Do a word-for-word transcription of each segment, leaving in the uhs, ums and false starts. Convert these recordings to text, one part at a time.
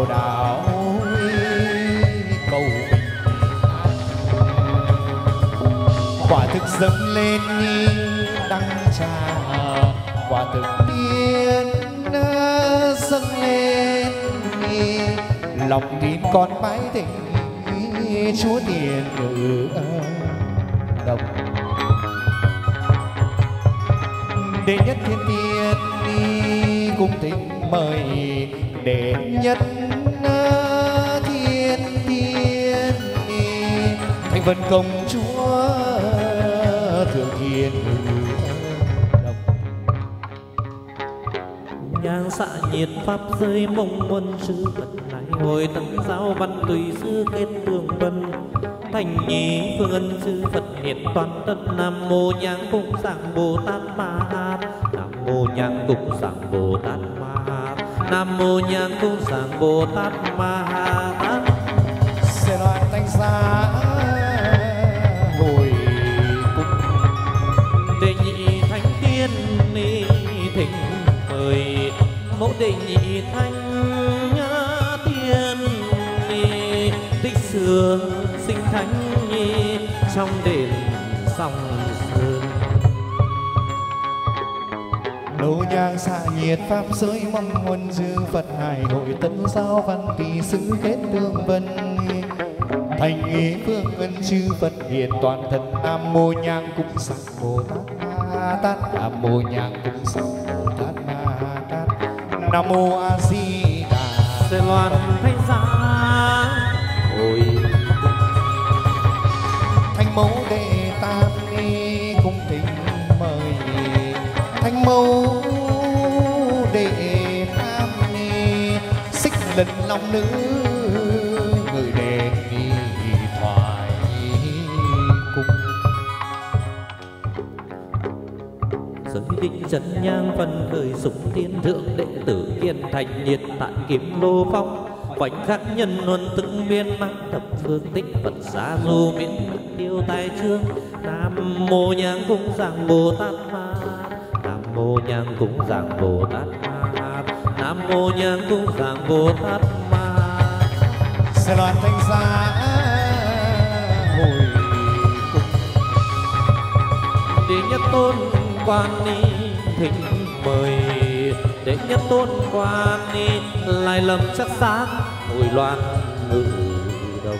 cầu đạo cầu quả thực dâng lên đăng trà, quả thực tiên dâng lên lòng tin con mãi tình Chúa Tiền Nữ Đồng. Đệ nhất thiên tiên cung tình mời đệ nhất thiên tiên thành vân công chúa thượng thiên Đồng. Nhang xạ nhiệt pháp giới mông quân sư vật này hồi tấn giáo văn tùy sư kết tương vân thành nhí phương ân sư Phật hiện toàn thân. Nam mô nhang cung sảng Bồ Tát Ma Ha, Nam mô nhang cung sảng Bồ Tát Ma Ha, Nam mô nhang cung sảng Bồ Tát Ma Ha. Sẽ loạn thanh xa hồi cung đệ nhị thánh tiên ni thỉnh mời mẫu đệ nhị thánh tiên ni tích xưa sinh thánh nhi trong đền song sơn. Đô nhang xạ nhiệt pháp giới mong nguồn dư Phật hải hội tấn giao văn tỷ sư kết tương vân thành ý phương ân chư Phật hiện toàn thân. Nam mô nhang cung sảng Bồ Tát Ma Tát, Nam mô nhang cung sảng Bồ Tát Ma Tát, Nam mô A Di Đà. Sẽ loan thanh giá hồi Thánh mẫu đệ tam ni cung thỉnh mời Thánh mẫu đệ tam ni xích lần long nữ người đề nghị thoại cung. giới định trần nhang phân khởi sủng thiên thượng đệ tử kiên thành nhiệt tại kiếm lô phong khoảnh khắc nhân luân từng biên mang thập phương tích Phật gia du miễn tiêu tài trương. Nam mô nhang cung sảng Bồ Tát Ma, Nam mô nhang cung sảng Bồ Tát Ma, Nam mô nhang cung sảng Bồ Tát Ma. Sẽ loạn thanh giá hồi cung Đệ nhất tôn quan ni thỉnh mời đệ nhất tôn quan ni lại lầm chắc sáng hồi loạn ngự đồng.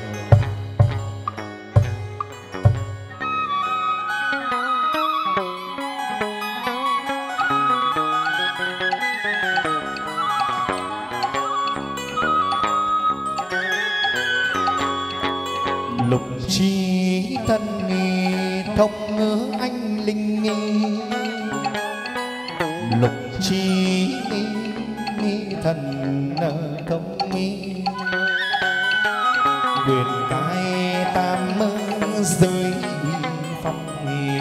lục chi thân nghi thông ngữ anh linh nghi lục chi nghi thần thông nghi quyền cái tam mơ giới phong nghi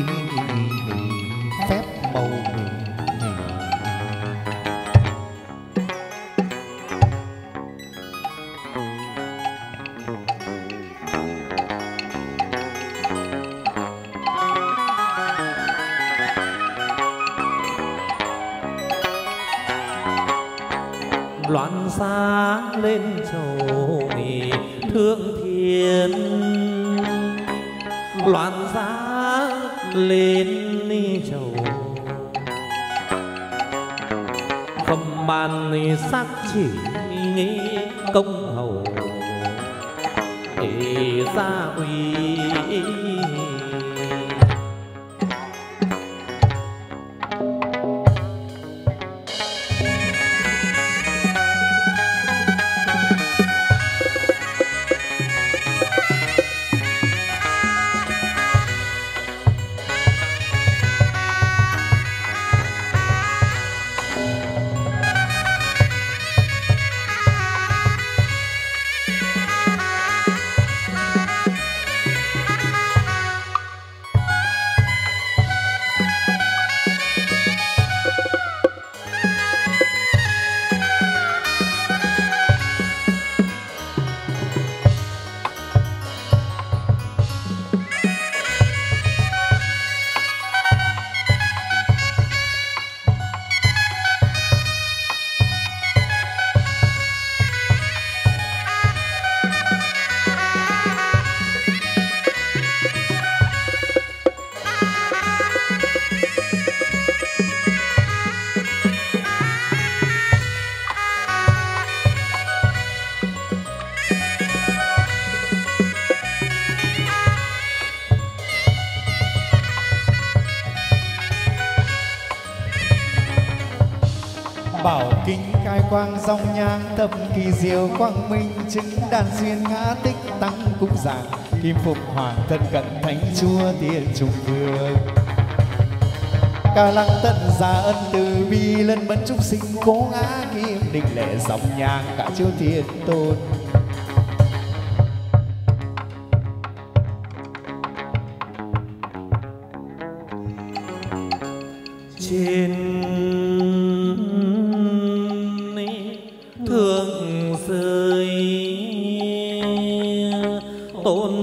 phép màu loạn xa lên chầu nghỉ thương thiên, loạn xa lên ni chầu không bàn ni sắc chỉ nghĩ công hầu để gia uy. bảo kính khai quang dòng nhang thập kỳ diệu quang minh chứng đàn duyên ngã tích tăng cung giảng kim phục hoàng thân cận thánh chúa tiên trung vương ca lăng tận gia ân từ bi lân mẫn chúng sinh cố ngã kim định lệ dòng nhang cả chiếu thiên tôn trên thượng rơi tôn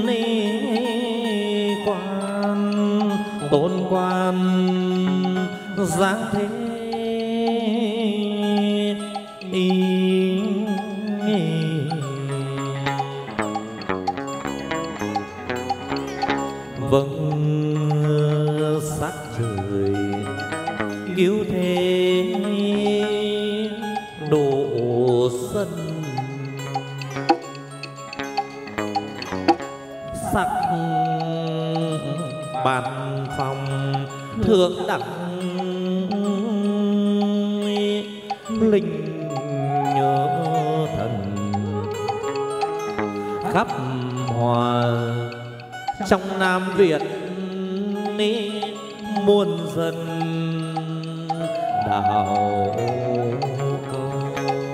quan tôn quan giáng thế vâng sắc trời cứu thế độ sân sắc bàn phòng thượng đẳng linh nhớ thần khắp hòa trong Nam Việt muôn dân đạo câu.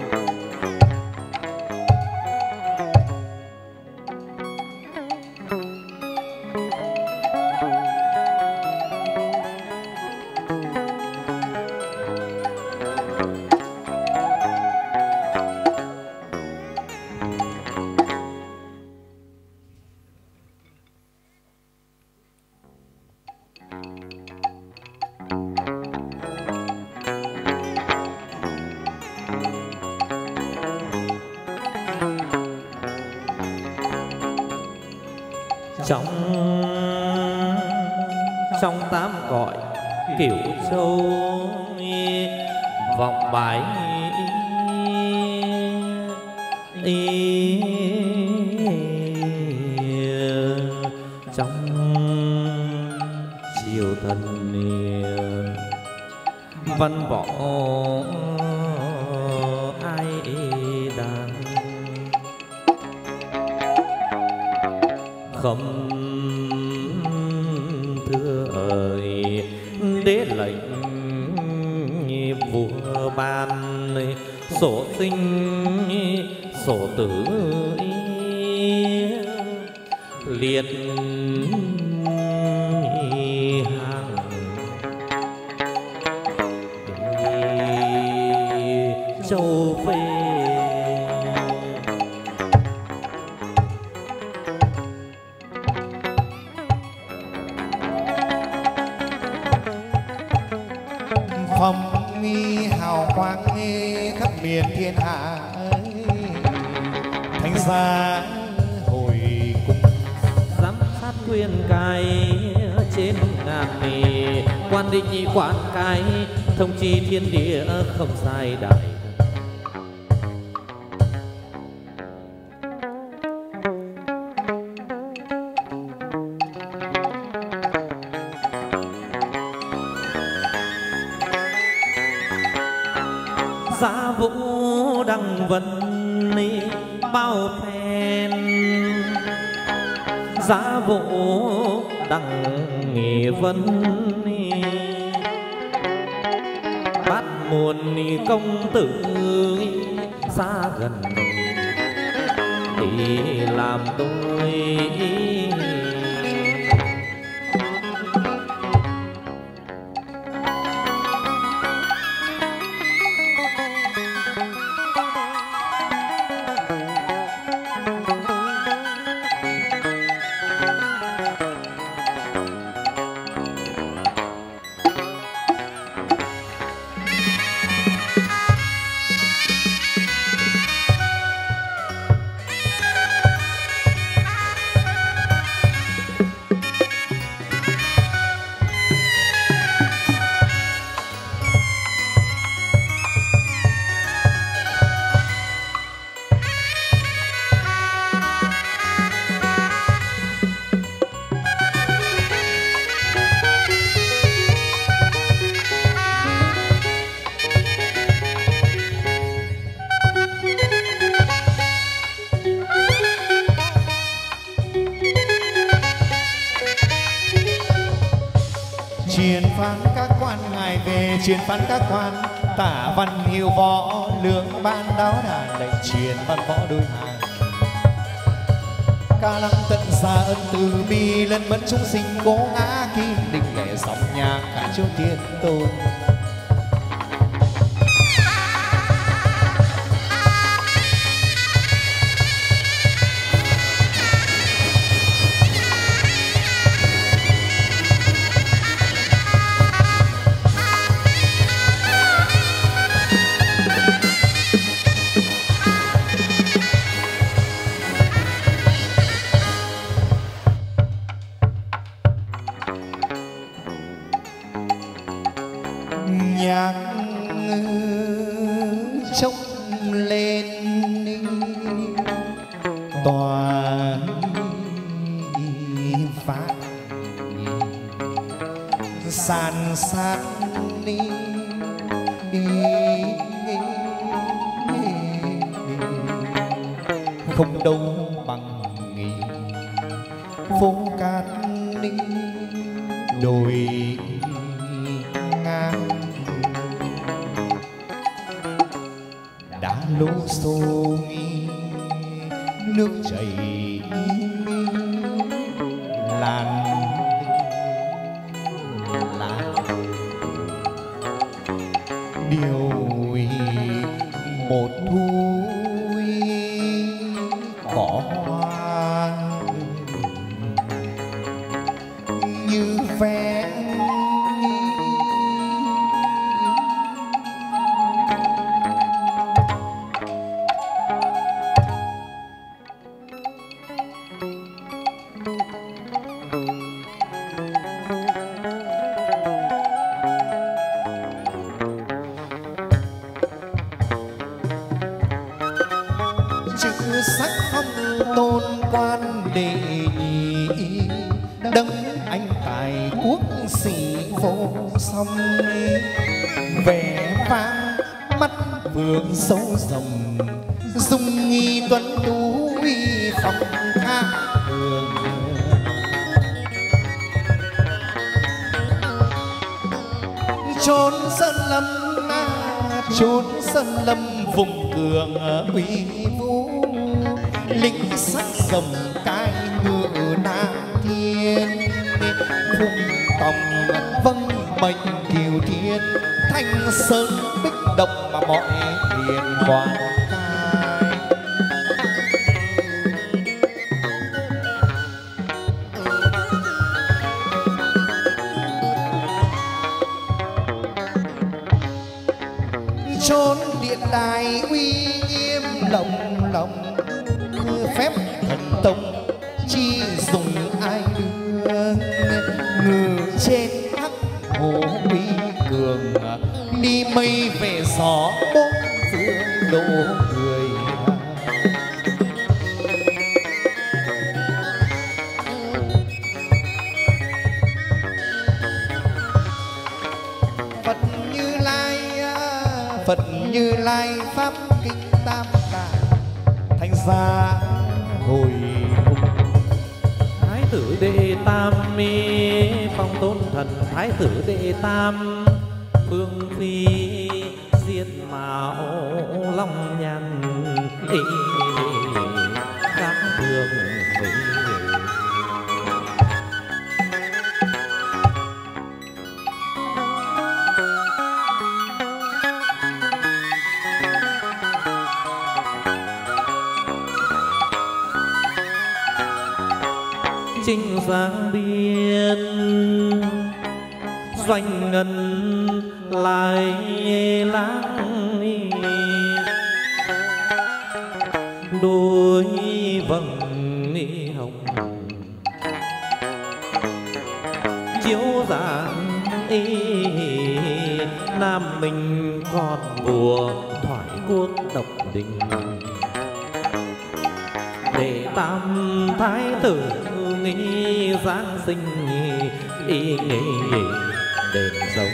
trong trong tám cõi Cửu Châu vọng bái trong triều thần văn võ ai đang không thưa ơi đế lệnh vua ban sổ sinh sổ tử liệt hàng châu phê phong nghi hào quang khắp miền thiên hạ thánh gia hồi cung giám sát quyền cai trên ngàn nì quan định nhị quan cai thông chi thiên địa không sai đại giá vũ đăng vân bao phen giá vũ đăng nghị vân bát muôn công tử xa gần thì làm tôi Chiến phán các quan ngài về, chiến phán các quan tả văn hiệu võ lương ban đáo đàn lệnh truyền văn võ đôi hàng. Ca lăng tận xa ân từ bi lân mẫn chúng sinh cố ngã kim định lệ sóng nhạc cả chiếu tiên tôn. Nhạc trông lên tòa phát san sát đi không đâu bằng nghỉ phố cát đi đồi ngang đã lố xô nước chảy làn lá điều một thu cỏ hoa như ve chữ sắc phong tôn quan đệ nhị đấng anh tài quốc sĩ vô song vẻ vang mắt vượng sâu rồng dung nghi tuấn tú uy phong khác thường chốn sơn lâm chốn sơn lâm vùng cường uy vũ lính sắc rồng cai ngựa nam thiên phụng tòng vâng mệnh kiều thiên thanh sơn bích động mà mọi hiền hoàng cai chốn điện đài uy nghiêm lộng lộng phép thần tông chi dùng ai đưa ngự trên hắc hồ uy cường đi mây về gió bốn phương đổ người Phật Như Lai Phật Như Lai pháp kinh tam tạng thành ra hồi Thái tử đệ tam mi phong tôn thần thái tử đệ tam phương phi diên mạo long nhan ý các đường chinh giang biên doanh ngân lại lãng đôi vầng hồng chiếu giang y nam mình còn vua thoại quốc độc đình để tam thái tử nghi giáng sinh ý nghĩ đền rồng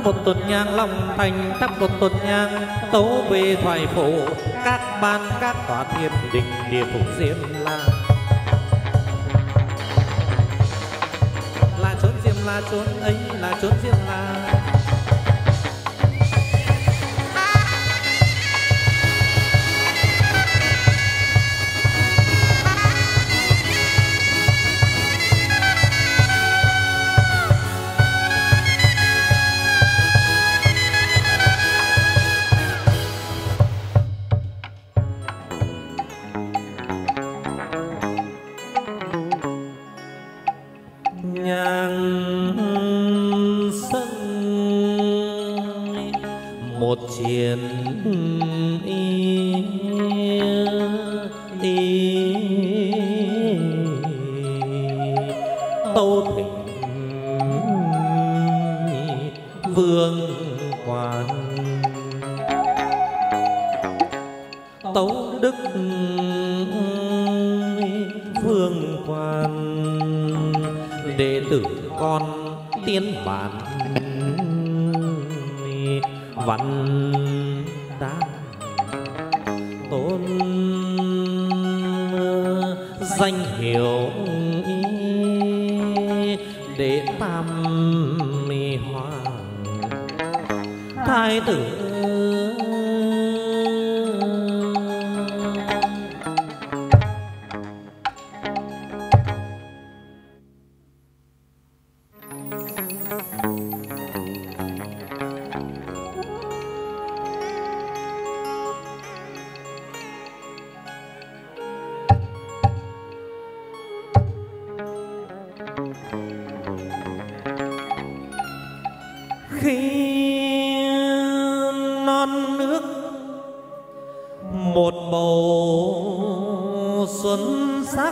một tuần nhang long thành, thắp một tuần nhang tấu về thoại phổ, các ban các tòa thiên đình địa phủ Diêm La. Là chốn Diêm La, chốn ấy là chốn Diêm La. Một chiến y, y tâu thỉnh vương quan, tấu đức vương quan, đệ tử con tiến bản văn đáp tôn danh hiệu để tam mi hoàng thái tử. Khi non nước một bầu xuân sắc,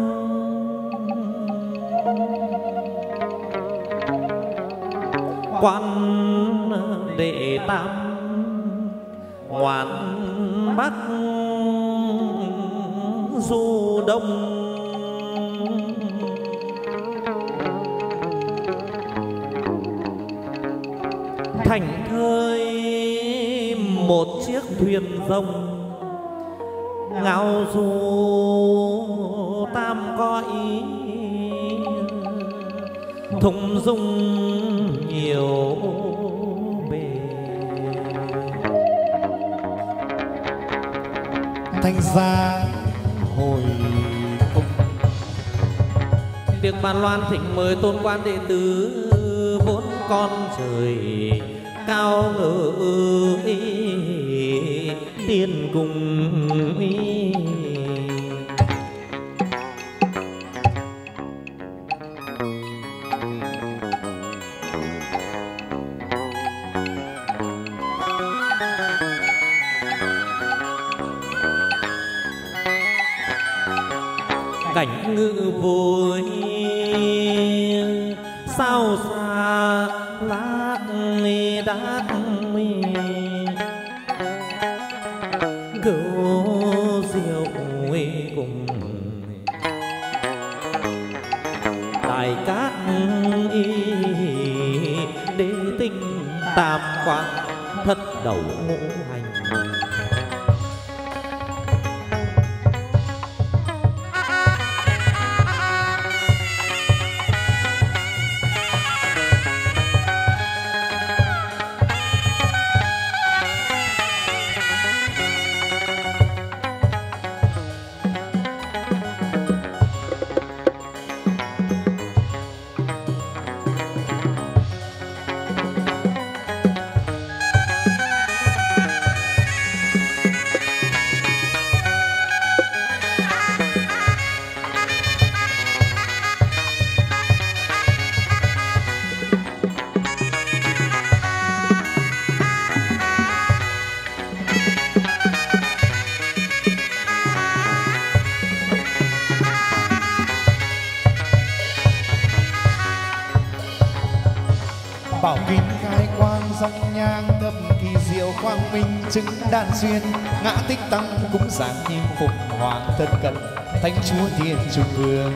quan đệ tam ngoan bắc du đông, thành thơi một chiếc thuyền rồng, ngao du tam có ý, thùng dung nhiều bề. Thanh gia hồi cung, việc bàn loan thỉnh mời tôn quan đệ tử vốn con trời cao ngự tiên cùng ý. Cảnh ngự vui sao xa lát đát cửu diệu cùng đại cát y đế tinh tam quan thất đầu ngũ hành. bảo kính khai quang dòng nhang thập kỳ diệu quang minh chứng đan xuyên ngã tích tăng cúng sáng kim phục hoàng thân cận thánh chúa thiên trung vương.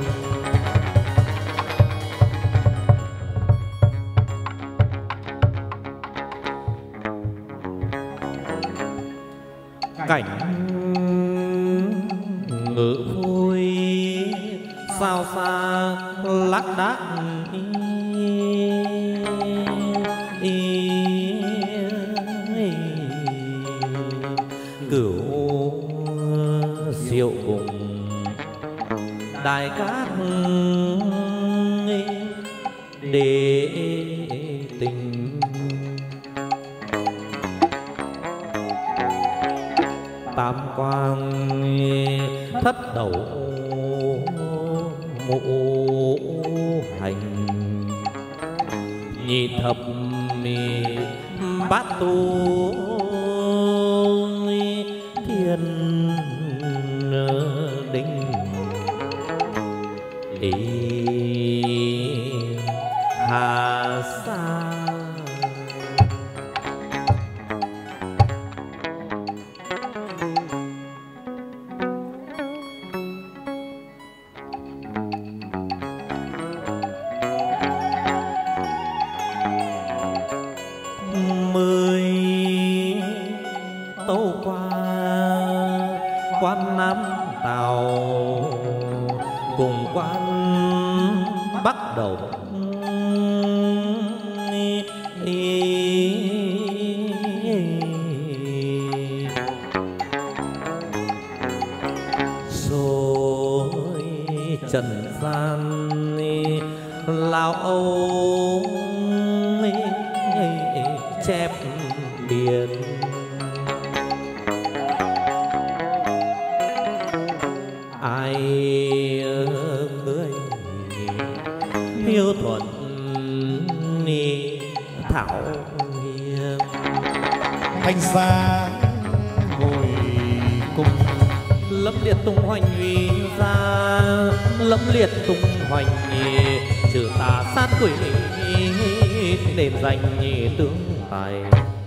cảnh ngự vui sao xa lác đác cửu diệu cùng đài cát để tình tam quang thất đầu ngũ hành nhị thập bát tu thiên đinh ý hà sa mười tâu qua quan Nam Tào cùng quan Bắc Đầu rồi trần gian lao âu chép biển ai người hiếu thuận thảo hiệp thanh xa ngồi cùng lâm liệt tung hoành uy ra lâm liệt tung hoành trừ tà sát quỷ đền danh tướng tài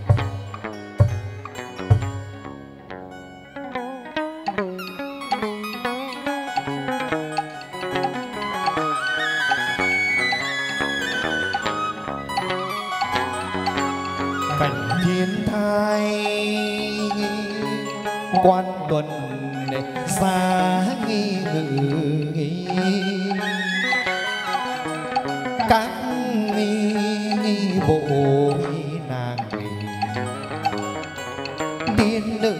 cảnh thiên thai quan tuần xa nghi ngự các nghi bộ nàng tiên nữ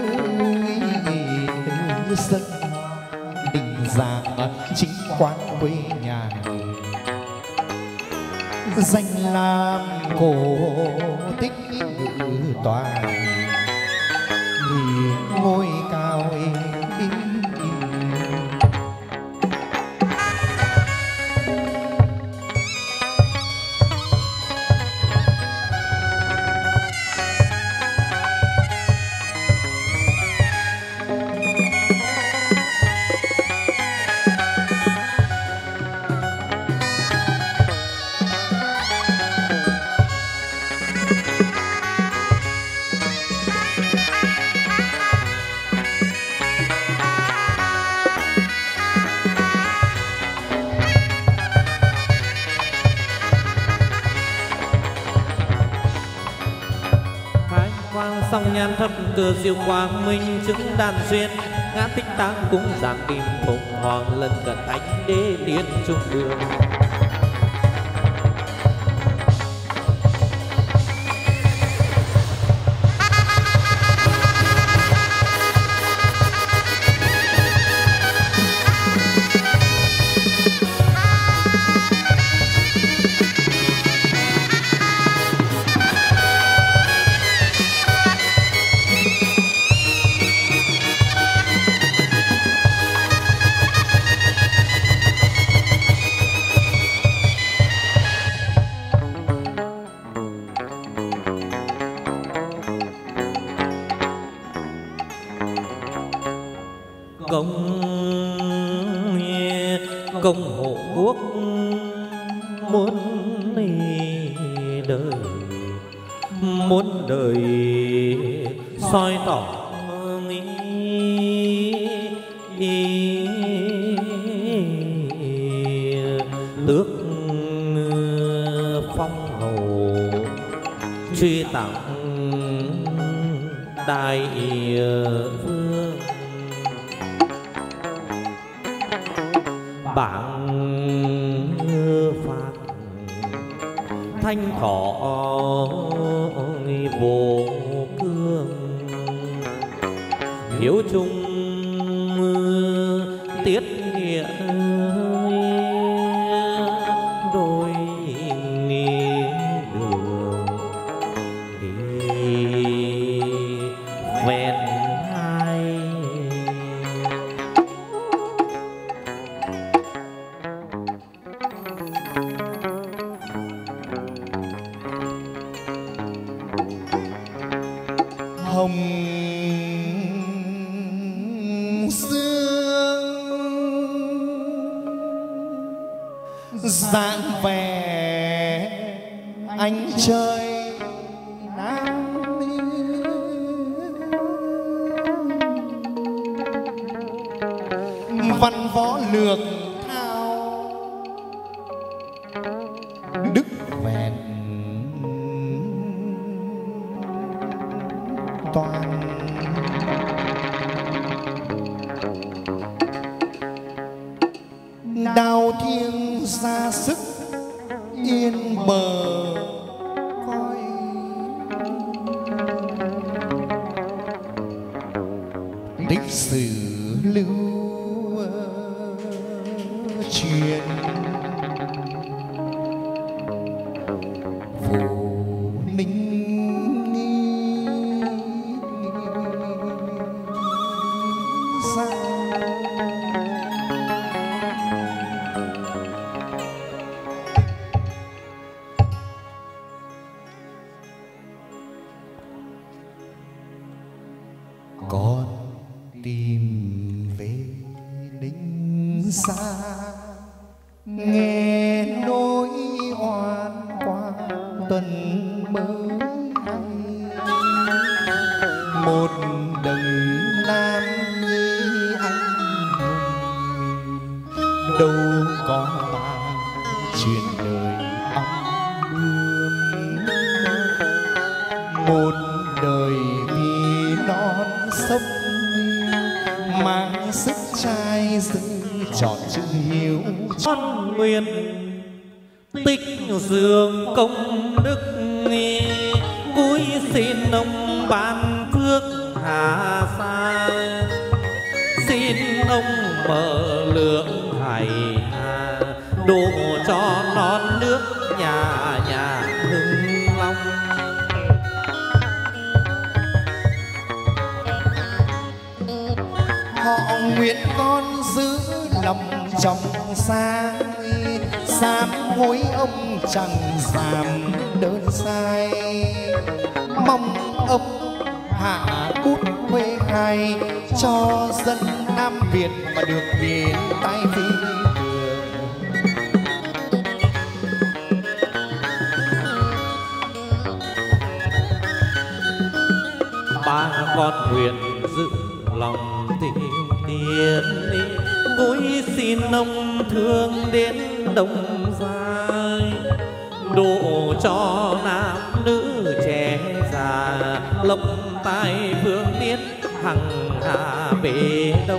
dân đình dạng chính quán quê nhà danh lam cổ tích ngự toàn ngôi cao in song nhan thấp cửa diệu quang minh chứng đàn duyên ngã tích tang cũng giảm kim phụng hoàng lần cận thánh đế tiên trung đường công công hộ quốc muốn đời muốn đời soi tỏ tước phong hầu truy tặng đại vương. Bảng phạt thanh thọ vô cương, hiếu trung tiết nghĩa đôi đường ven hai. Hồng sương dáng vẻ anh chơi nam văn võ lược thao đức vẹn toàn. Đào thiêng ra sức yên bờ coi, tích sử lưu truyền Phù Ninh con tìm về Ninh xa, nghe nỗi oan qua tuần mới hay. Một đấng nam nhi anh hùng, đâu có mà chuyện đời ong bướm. Một đời vì non sông mang sức trai dư trọn chữ hiếu. Con nguyện tích dương công đức, cúi xin ông ban phước hạ sa. Xin ông mở lượng hải hà, độ cho non nước nhà nhà hưng long. Họ nguyện con giữ lòng trong sáng, sám hối ông chẳng dám đơn sai. Mong ông hạ bút khuê khai, cho dân Nam Việt mà được đến tay phi thường. Ba con nguyện giữ lòng tình tiền, cúi xin ông thương đến đông vai. Độ cho nam nữ trẻ già, lộc tài phương tiết hằng hà bể đông.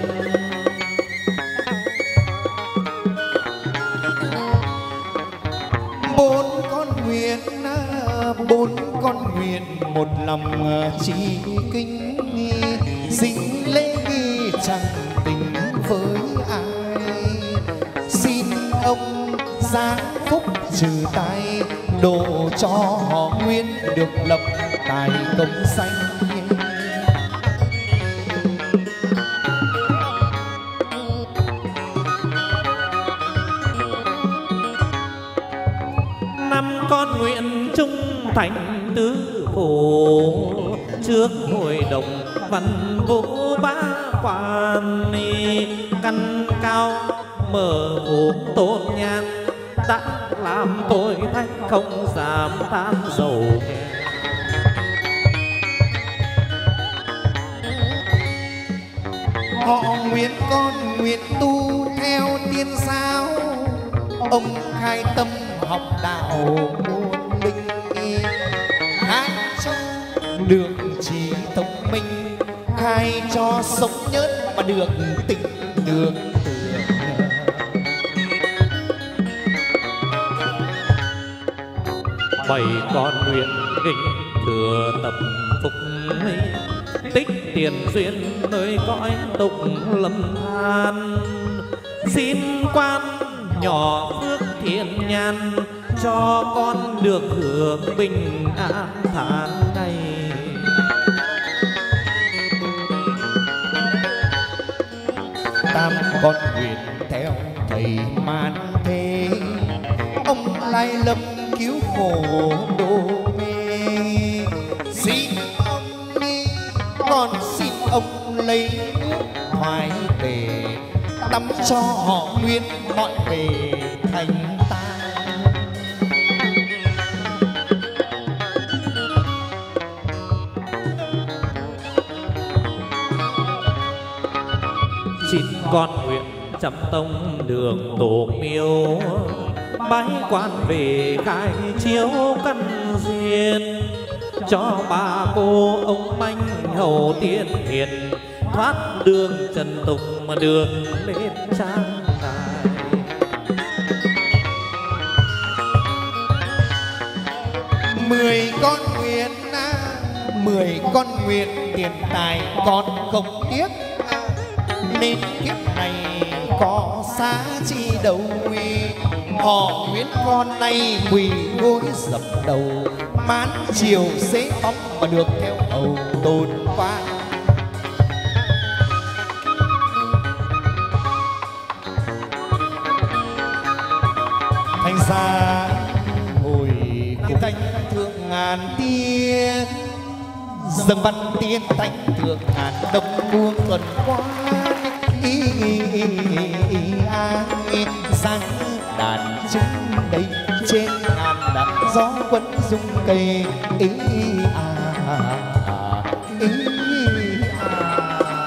Bốn con nguyện, bốn con nguyện một lòng chi kính, dính lễ nghi chẳng tình với ai. Xin ông giáng phúc trừ tai, độ cho họ nguyên được lập tài công danh. Năm con nguyện trung thành tứ phủ, trước hội đồng văn vũ bá quan. Căn cao mở cuộc tôn nhang, đã làm tôi thách không dám than dầu nghèo. Họ nguyện con nguyện tu theo tiên giáo, ông khai tâm học đạo môn linh, hát cho được trí thông minh, cho sống nhớt mà được tình được tưởng. Bảy con nguyện kính thừa tập phúc tích tiền duyên nơi cõi tục lâm than. Xin quan nhỏ phước thiện nhàn cho con được hưởng bình an tháng ngày. Tam con nguyện theo thầy man thế, ông lai lâm cứu khổ độ mê. Xin ông đi, con xin ông lấy nước thoái về, tắm cho họ nguyên mọi về thành ta. Xin con nguyện chăm tông đường tổ miếu, bái quan về khai chiếu căn duyên, cho bà cô ông anh hầu tiên hiền thoát đường trần tục mà đường lên trang tài. Mười con nguyện mười con nguyện tiền tài con không tiếc, nên kiếp này có xá chi đâu nguy. Họ nguyện con nay quỳ gối dập đầu, mán chiều xế bóng mà được theo hầu tôn qua. Thành ra hồi cùng cánh thượng ngàn tia, dâng văn tiên thanh thượng ngàn đông buông tuần qua. Ý ý ý ý ý sang đàn trứng đây trên ngàn đàn gió vẫn rung cây. Ý à ý à.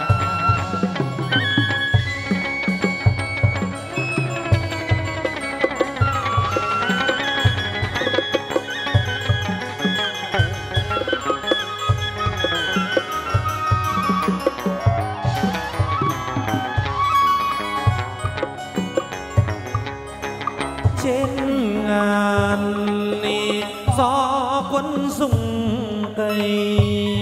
Trên ngàn gió quân rung cây,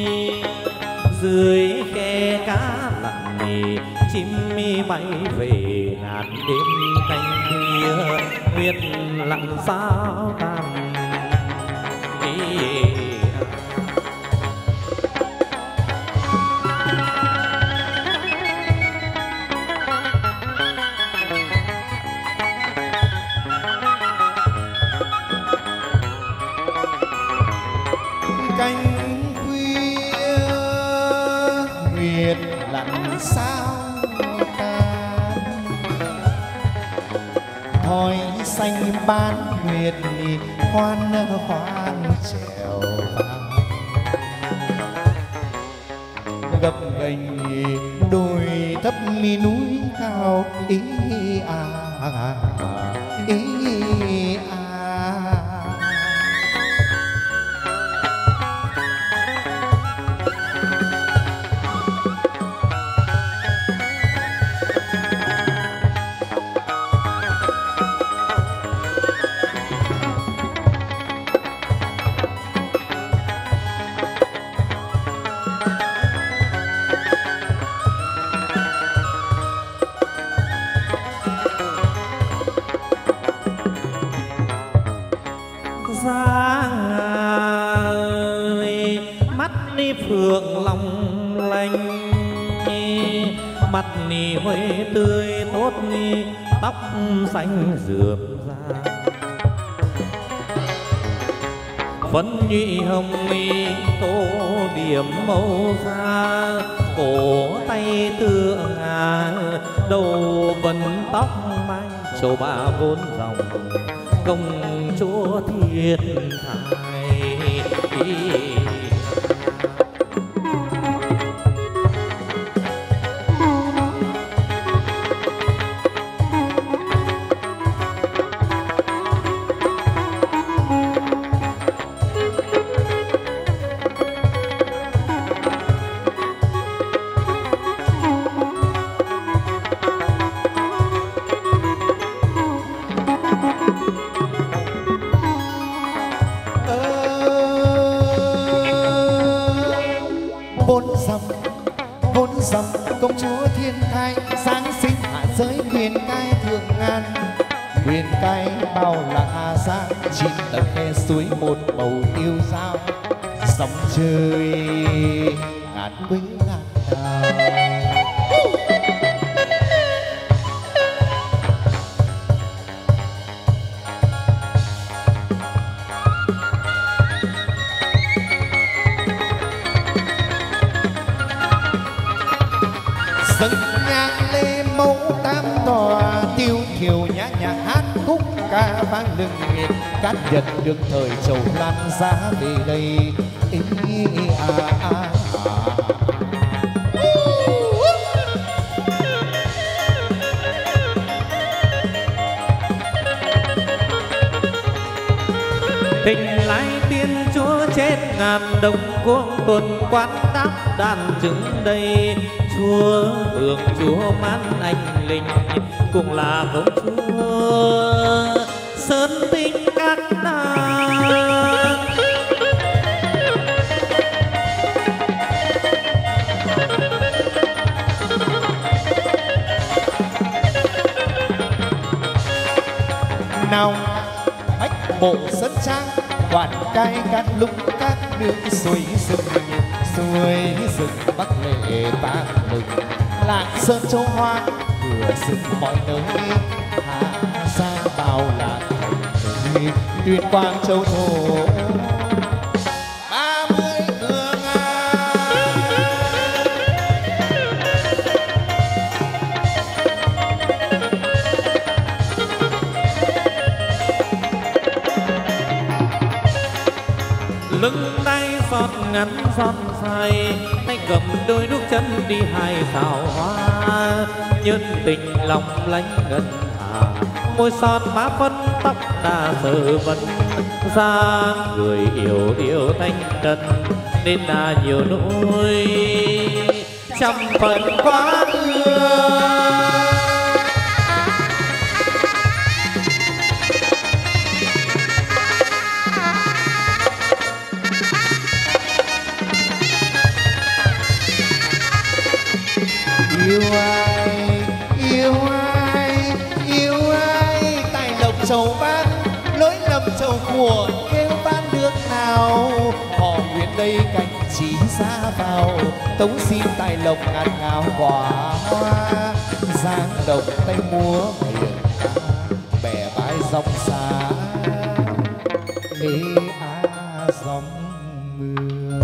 dưới khe cá lặn chim mi bay về ngàn đêm canh khuya nguyệt lặng sao tan. Canh khuya nguyệt lặn sao tan, thoi xanh bán nguyệt khoan khoan trèo vào. Gập ghềnh đồi thấp mi núi cao. Ý à ý à. Mắt ni phượng long lanh, mặt ni huế tươi tốt ni tóc xanh rượm ra. Phấn nhụy hồng ni tô điểm màu da, cổ tay tựa ngà đầu vần tóc mai châu ba vốn dòng công chúa thiên thái. Bốn dặm bốn dặm công chúa thiên thai sáng sinh hạ giới quyền cai thượng ngàn, quyền cai bao là hà giang chín tầng khe suối một màu yêu dao, sóng chơi ngàn quỳnh ngàn đào. Dâng nhang lên mẫu tam tòa tiêu thiểu nhã nhã hát khúc ca vang lừng nghẹn, cát nhật được thời trầu lan giá về đây. Ý, à, à, à. Tình lai tiên chúa trên ngàn đồng cuông tuần quán đáp đàn trứng đầy, chúa hưởng chúa mãn anh linh cùng là công chúa sơn tinh các nàng. Nào bách bộ sân trang quản cai cát lúc các nước suối rừng, suối rừng bắc lệ ta mừng lạng sơn châu hoa cửa rừng mọi nơi, hà giang bao là thành tuyên quang châu thổ ba mươi hương lưng tay giọt ngắn giọt dài, tay cầm đôi đúc chân đi hai xào hoa, nhân tình lòng lánh ngân hà, môi son má phấn tóc đà sờ vân, dáng người yêu yêu thanh trần nên là nhiều nỗi trăm phần quá thương. Yêu ai, yêu ai, yêu ai, tài lộc trầu ban, lối lầm trầu của kêu ban nước nào. Họ nguyện đây cánh chỉ xa vào, tống xin tài lộc ngàn ngào quả hoa. Giang đồng tay múa biển ca, bè bãi dòng xa, ê á dòng mưa.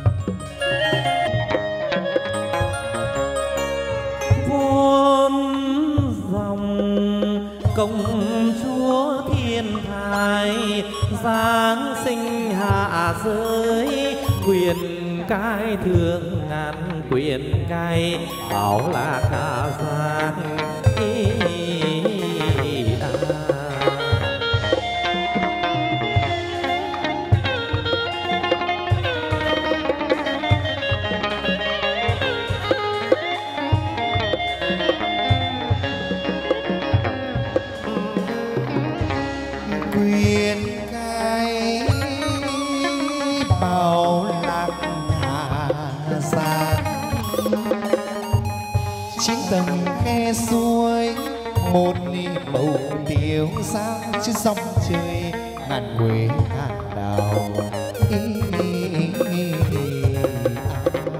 Công chúa thiên thai giáng sinh hạ giới, quyền cai thương ngàn, quyền cai bảo là cả giang. Ý, à. Quyền cai bao lạc hà giang, chín tầng khe suối một bầu tiêu sang, chứ dòng chơi ngàn quê ngàn đào. Ý, ý, ý, ý, à.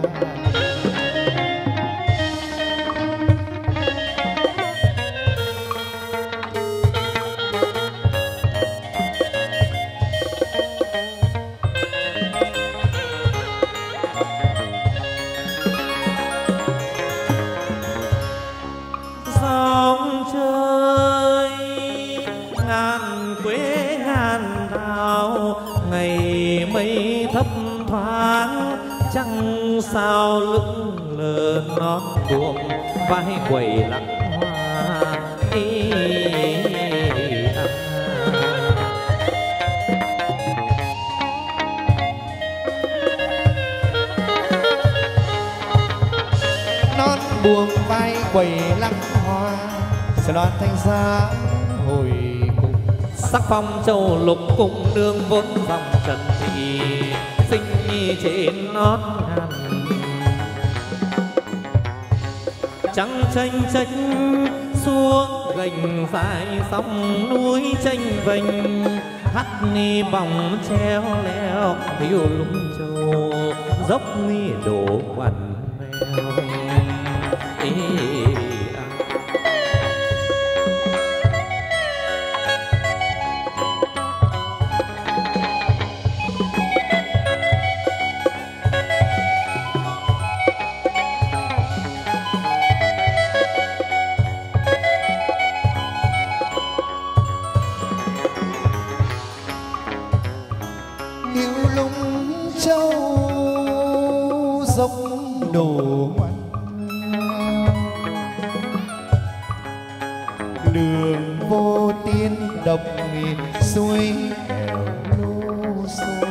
Dòng chơi ngàn quê ngàn đào, ngày mây thấp thoáng trăng sao lững lờ non buồm, vai quầy lặng hoa. Ý, à. Non buông vai quầy lăng hoa, sẽ loan thanh giá hồi cùng. sắc phong châu lục cung nương vốn dòng trần thị sinh nhi trên nót ngàn trắng tranh tranh xuống gành dài sông núi tranh vênh hắt ni bóng treo leo phiêu lung châu dốc ni đổ quằn mèo ê, à. Đổ đường vô tiên độc suối nghèo lô xô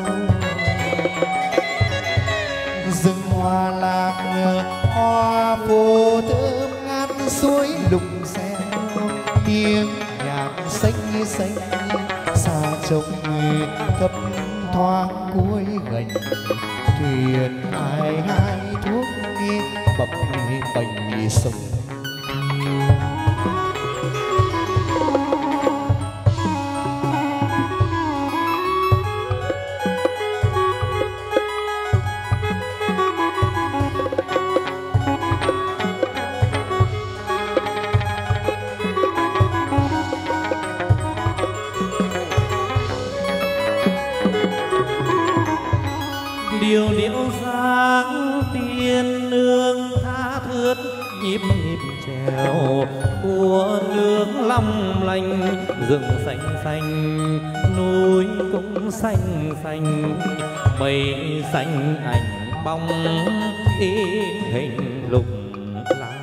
rừng hoa lạc hoa phố thơm ngát suối lùng xeo tiếng nhạc xanh xanh xa trông thấp thoáng cuối gành thuyền ai hai thuốc bập bệnh sông điều điệu dáng tiên nương tha thướt nhịp nhịp trèo của nước long lanh rừng xanh xanh núi cũng xanh xanh mây xanh ảnh bóng in hình lục lam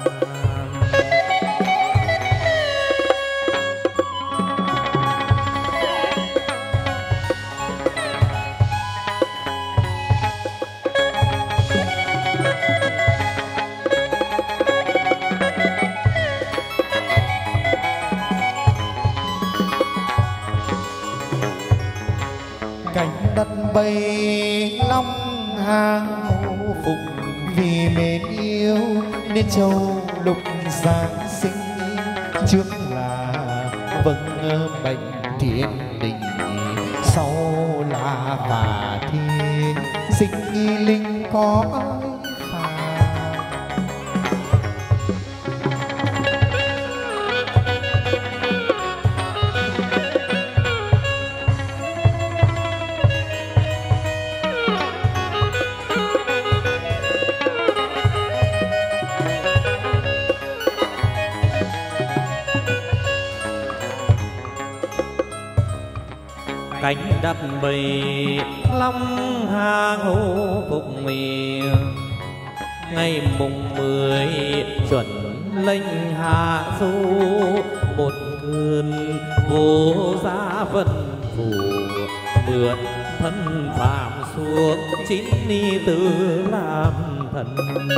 bay long hang hổ phục vì mến yêu nên châu lục giáng sinh trước là vâng bệnh thiên đình sau là phà thiên sinh nghi linh có cánh đất bầy long hang hổ phục mì ngày mùng mười chuẩn lệnh hạ du một cơn vô giá vân phủ mượn thân phạm xuống chín ni tử làm thần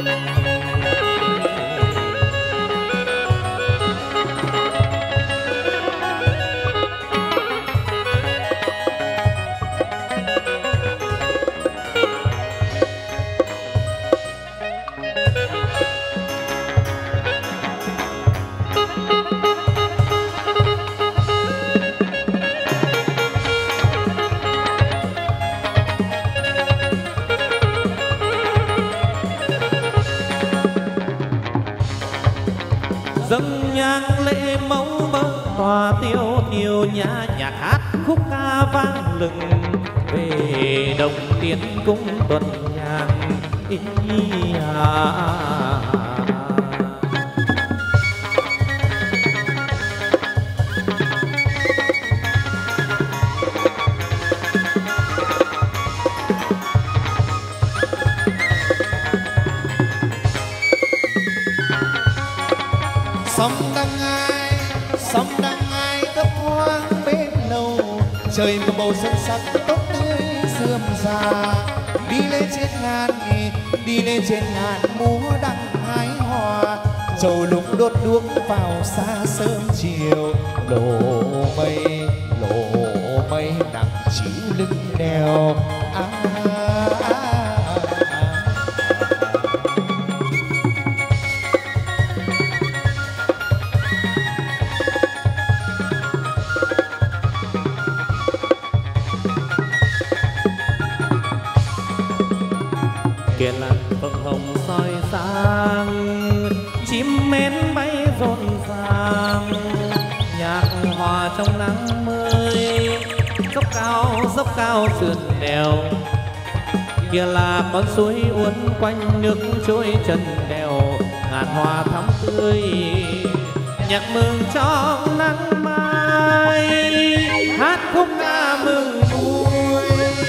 dâng nhang lễ mẫu mơ tòa tiêu thiêu nhã nhạc hát khúc ca vang lừng về đồng tiên cung tuần nhang ý à. sông đang ai sông đang ai thấp thoáng bên lầu trời một bầu xuân sắc tốt tươi sươm già đi lên trên ngàn đi lên trên ngàn múa đăng hái hoa trầu lục đốt đuốc vào xa sớm chiều đổ mây đổ kia là phượng hồng soi sáng, chim mến bay rộn ràng, nhạc hòa trong nắng mới, dốc cao dốc cao sườn đèo. Kia là con suối uốn quanh nước trôi chân đèo, ngàn hoa thắm tươi nhạc mừng trong nắng mai, hát khúc ca mừng vui.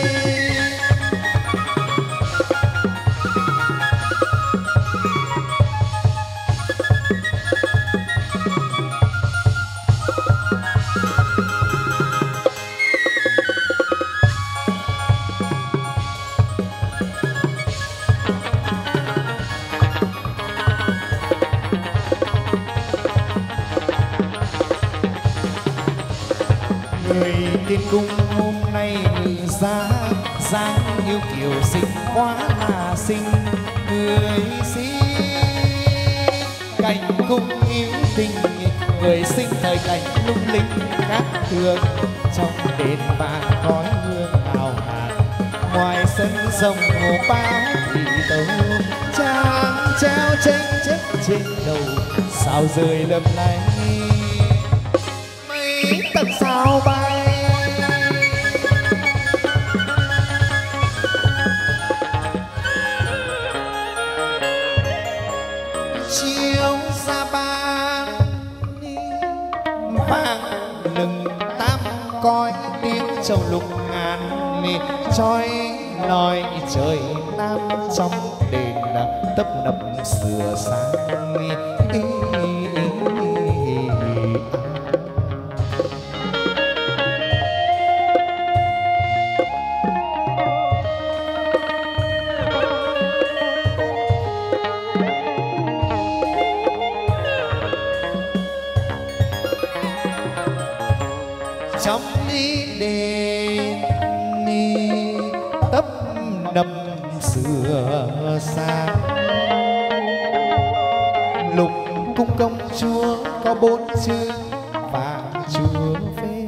Tiên cung hôm nay ngự giá, dáng yêu kiều xinh quá là xinh. Người xin cảnh cung yêu tình, người sinh thời cảnh lung linh khác thường. Trong đền vàng khói hương ảo hạt, ngoài sân rồng hồ báo thì tấu. Trang treo tranh chất trên đầu, sao rơi lầm lay mấy tầng sao bay. Chiếu ra ban vàng lừng tam coi, tiếng châu lục ngàn trói lòi trời nam. Trong đền tấp nập sửa sang, trong đi đền tấp nập sửa sang. Lục cung công chúa có bốn chữ và chúa phê,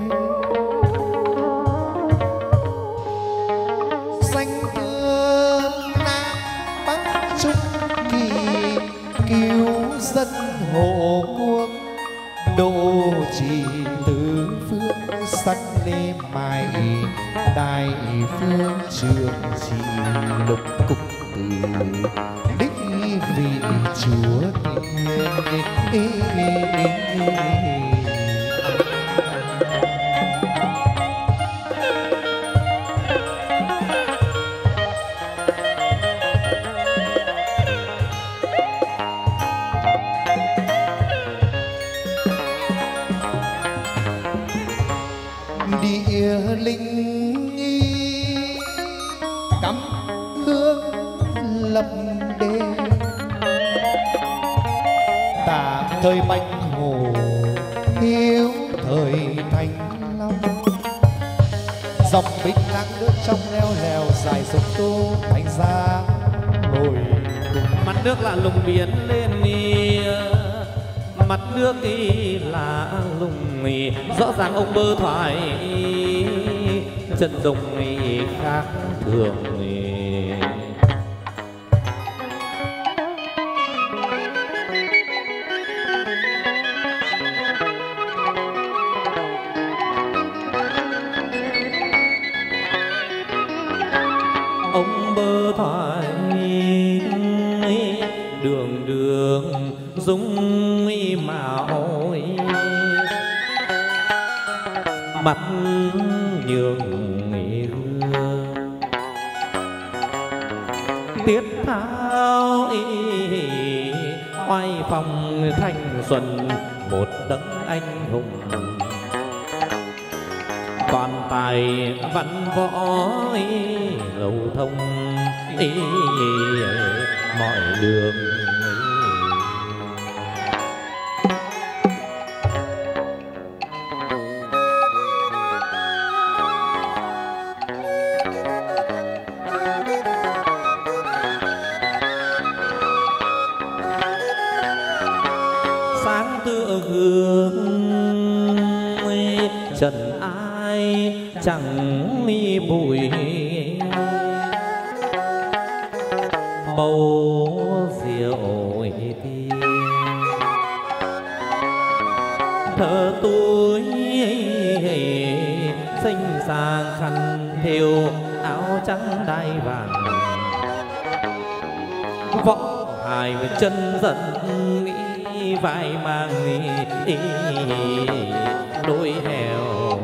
danh thương nam bắc trung kỳ, cứu dân hộ quốc, độ trì tứ phương, sắc lê mai đại phương trường trì. Lục cục từ đích vị chúa tiên. Địa linh cắm hương lập đê, tạm thời bạch hồ hiếu thời thanh long. Dòng bích nắng nước trong leo lèo dài sông Tô thành ra hồi cùng. Mặt nước là lùng biển lên đi, mặt nước đi là lùng mì. Rõ ràng ông Bơ Thoại chân dung khác thường. Ông Bơ Thoại đường đường dung mạo, mặt nhường hương tiết thao oai phong thanh xuân, một đấng anh hùng còn tài văn võ lầu thông mọi đường. Sáng tựa gương trần ai chẳng mi bụi, bầu rượu tiên thơ túi xinh sang khăn thêu áo trắng đai vàng võ hài chân giận nghĩ vai mang đôi heo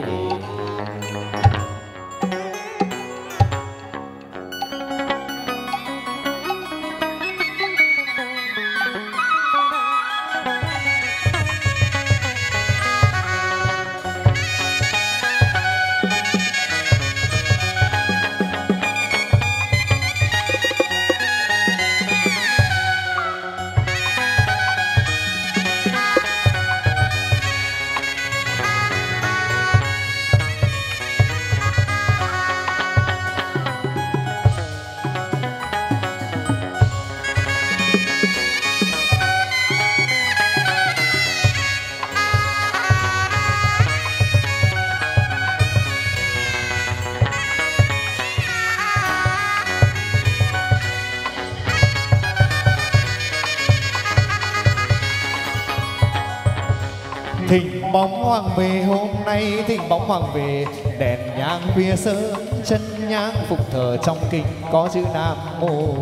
Thỉnh bóng hoàng về hôm nay, thỉnh bóng hoàng về đèn nhang khuya sớm, chân nhang phục thờ trong kinh có chữ Nam Mô.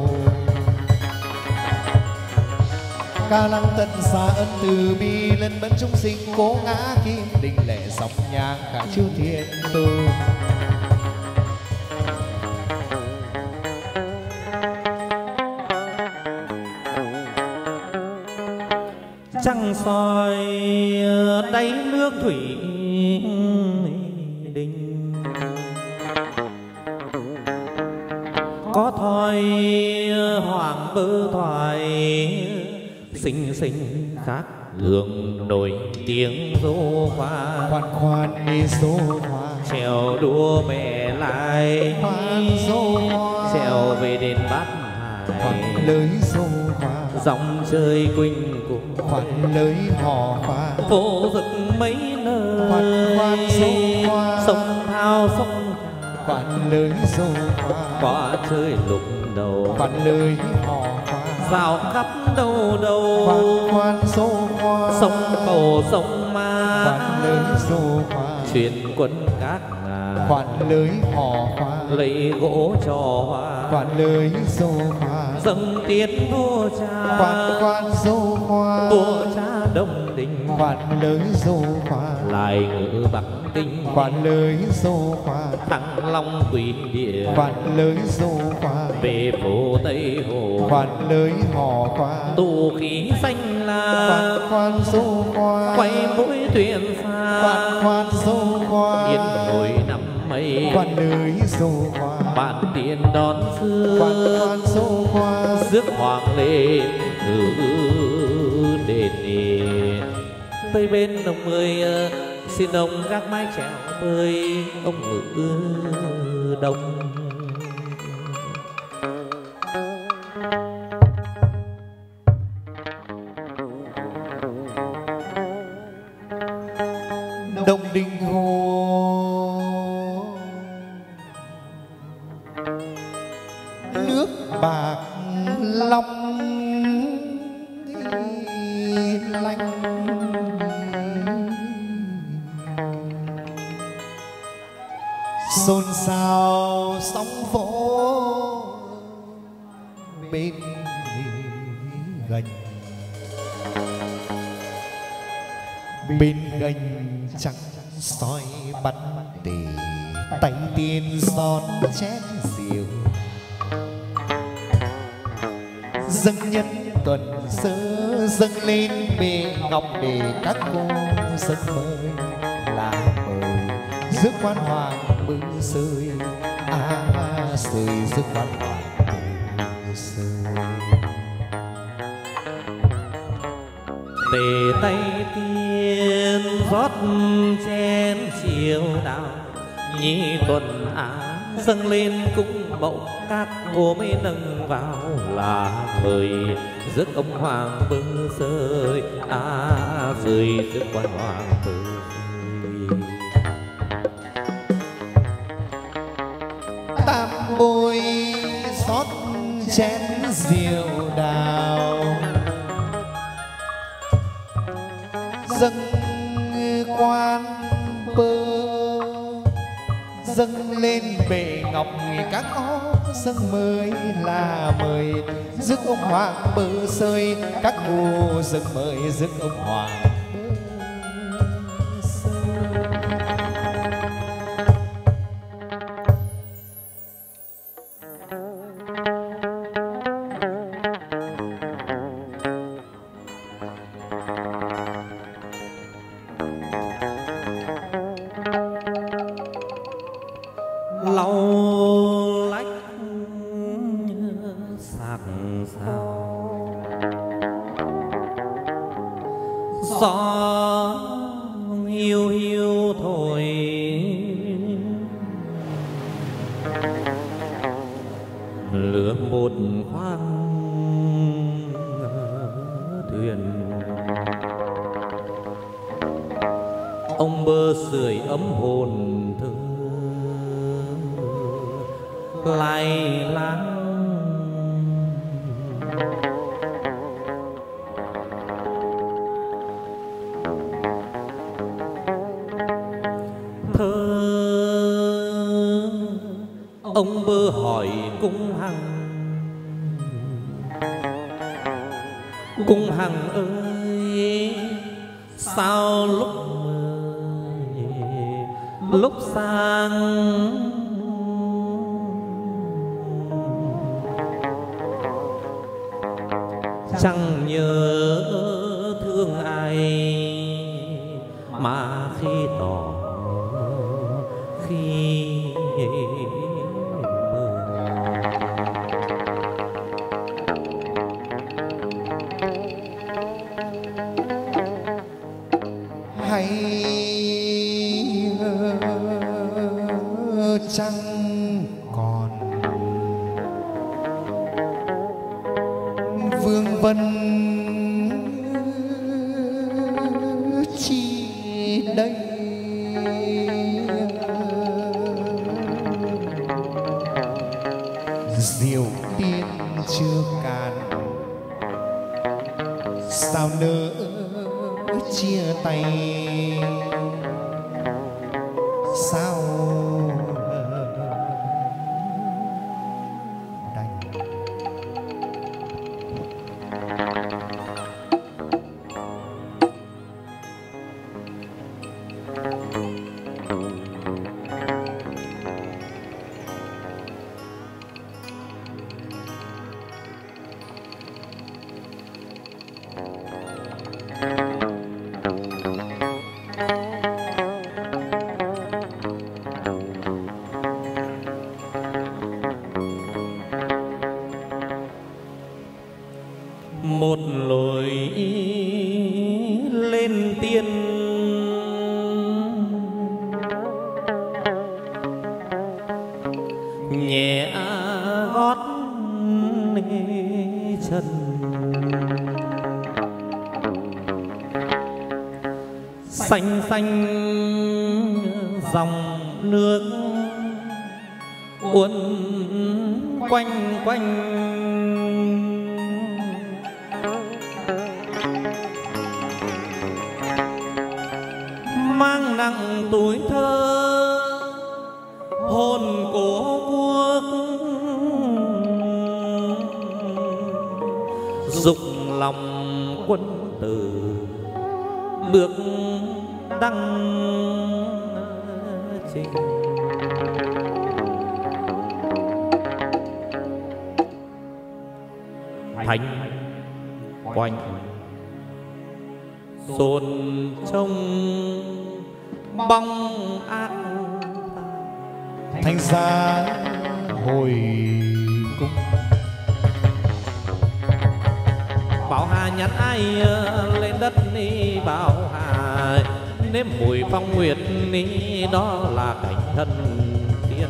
Ca lăng tận xa ân từ bi, lần bấn chúng sinh cố ngã kim đình lệ sóng nhang khả chiếu thiên tu. Trăng soi đáy nước thủy đình, có thoi hoàng bơ thoại xinh xinh khác gương nổi tiếng dô hoa. Khoan khoan đi dô hoa, trèo đua mẹ lại khoan dô hoa, trèo về đền Bát Hải khoan lưới dô hoa, dòng chơi quỳnh cùng khoan lưới hò hoa, phố rực mấy nơi khoan khoan dô hoa, sông thao sông khoan lưới dô hoa, quả chơi lục đầu khoan lưới hò hoa, rào khắp đâu đâu khoan khoan dô hoa, sông cầu sông ma, khoan lưới dô hoa, truyền quân các ngà, khoan lưới hò hoa, lấy gỗ trò hoa, khoan lưới dô hoa, dâng tiến vua cha, khoan khoan dô hoa, vua cha Đông Đình, khoan lưới dô hoa, lại ngự Bắc Kinh, khoan lưới dô hoa, Thăng Long quỷ địa, khoan lưới dô hoa, về phố Tây Hồ, khoan lưới hò hoa, tù khí xanh la, khoan khoan dô hoa, quay mũi thuyền xa, khoan khoan dô hoa, yên hồi năm mây, khoan lưới dô hoa, bạn tiền đón xưa, khoan khoan dô hoa, rước hoàng lên ngự đền nề. Tới bên đồng mười xin ông gác mái chèo bơi ông ngự đông. Đông Đình Hồ nước bạc long lanh, xôn xao sóng vỗ bên gành, bên gành trắng soi bắn để tay tiên son chén rượu, dâng nhân tuần sớ dâng lên bề ngọc để các cô dân mời là mời rước quan hoàng bưng sơi, à sơi rước quan hoàng bưng sơi. Tề tay tiên rót chén chiều đào, nhị tuần á dâng lên cung mẫu, các cô mới nâng vào là mời rước ông hoàng bưng sơi, á rơi rước quan hoàng bưng sơi. Tam bôi xót chén diệu đào dâng quan bơ dâng lên bệ ngọc các ó dâng mới là mời rước ông hoàng bơ sơi các cô dâng mời rước ông hoàng bơ sơi. Chẳng nhớ thương ai mà khi tỏ khi mơ hay chăng còn vương vân chi đây diệu tiên chưa cạn sao nỡ chia tay sao đành một lối lên tiên nhẹ gót chân xanh xanh dòng nước uốn quanh quanh mang nặng tuổi thơ hồn cố quốc dục lòng quân tử bước đăng trình thành quanh dồn trông bóng ác thành ra hồi cung bảo hà nhắn ai lên đất ni bảo hà nếm mùi phong nguyệt ni đó là cảnh thân tiên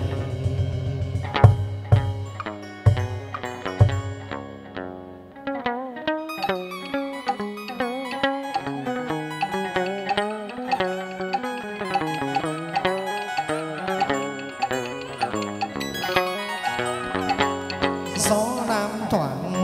gió nam thoảng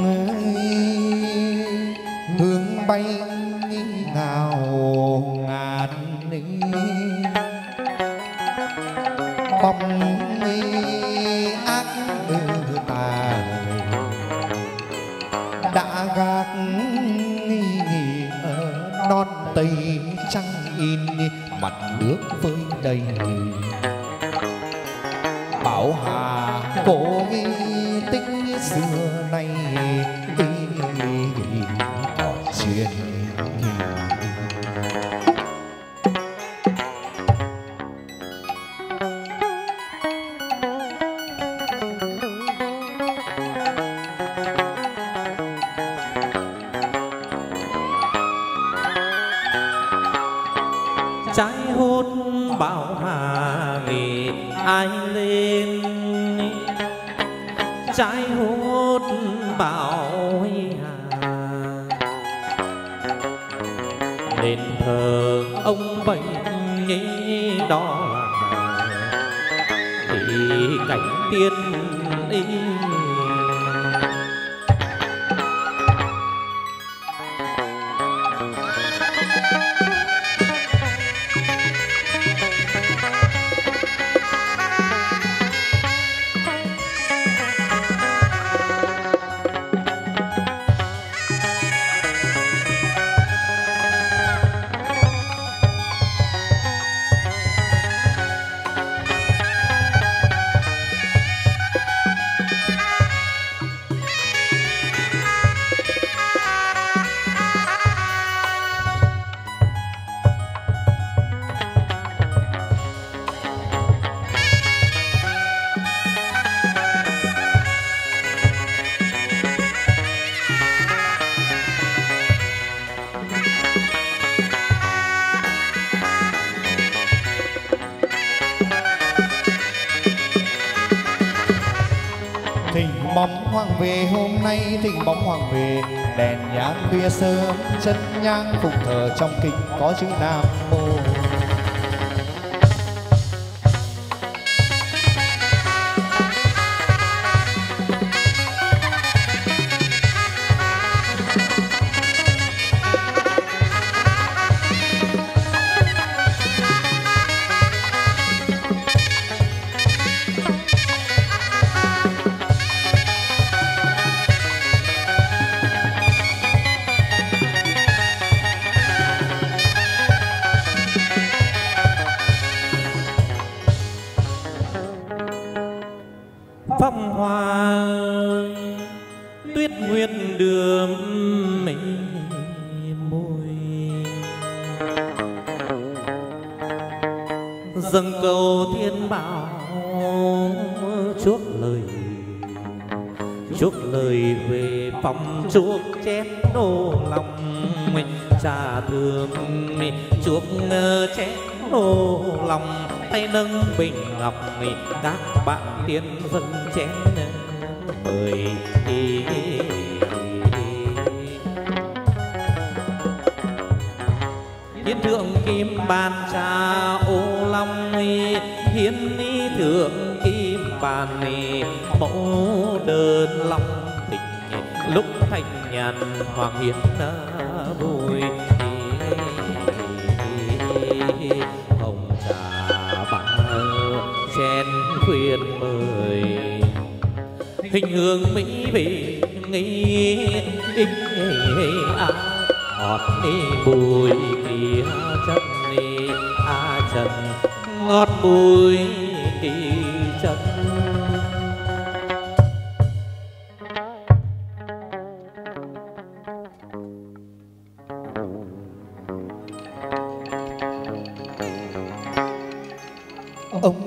bóng ác tà đã gác non tây trăng in mặt nước với đầy bảo hà cổ tích xưa nay còn truyền. Trái hút bảo hà nghỉ ai lên, trái hút bảo hà đền thờ ông bệnh nhĩ đó thì cảnh tiên ý. Bóng hoàng về hôm nay thỉnh bóng hoàng về, đèn nhang khuya sớm chân nhang phục thờ trong kinh có chữ Nam Mô. Phong hoa tuyết nguyệt đường mình môi, dâng cầu thiên bảo chuốc lời, chuốc lời về phòng chuốc chén đô lòng mình trà thương, chuốc chén đô lòng tay nâng bình ngọc các bạn tiên dân chén mời. Hiến thượng kim bàn trà ô long, hiến ni thượng kim bàn mẫu đơn long tịch, lúc thanh nhàn hoàng hiến vui. Hồng trà bạc chén khuyên mời, hình hương mỹ vị nghi á ngọt đi bùi kỳ chân đi a chân ngọt bùi kỳ chân. Ông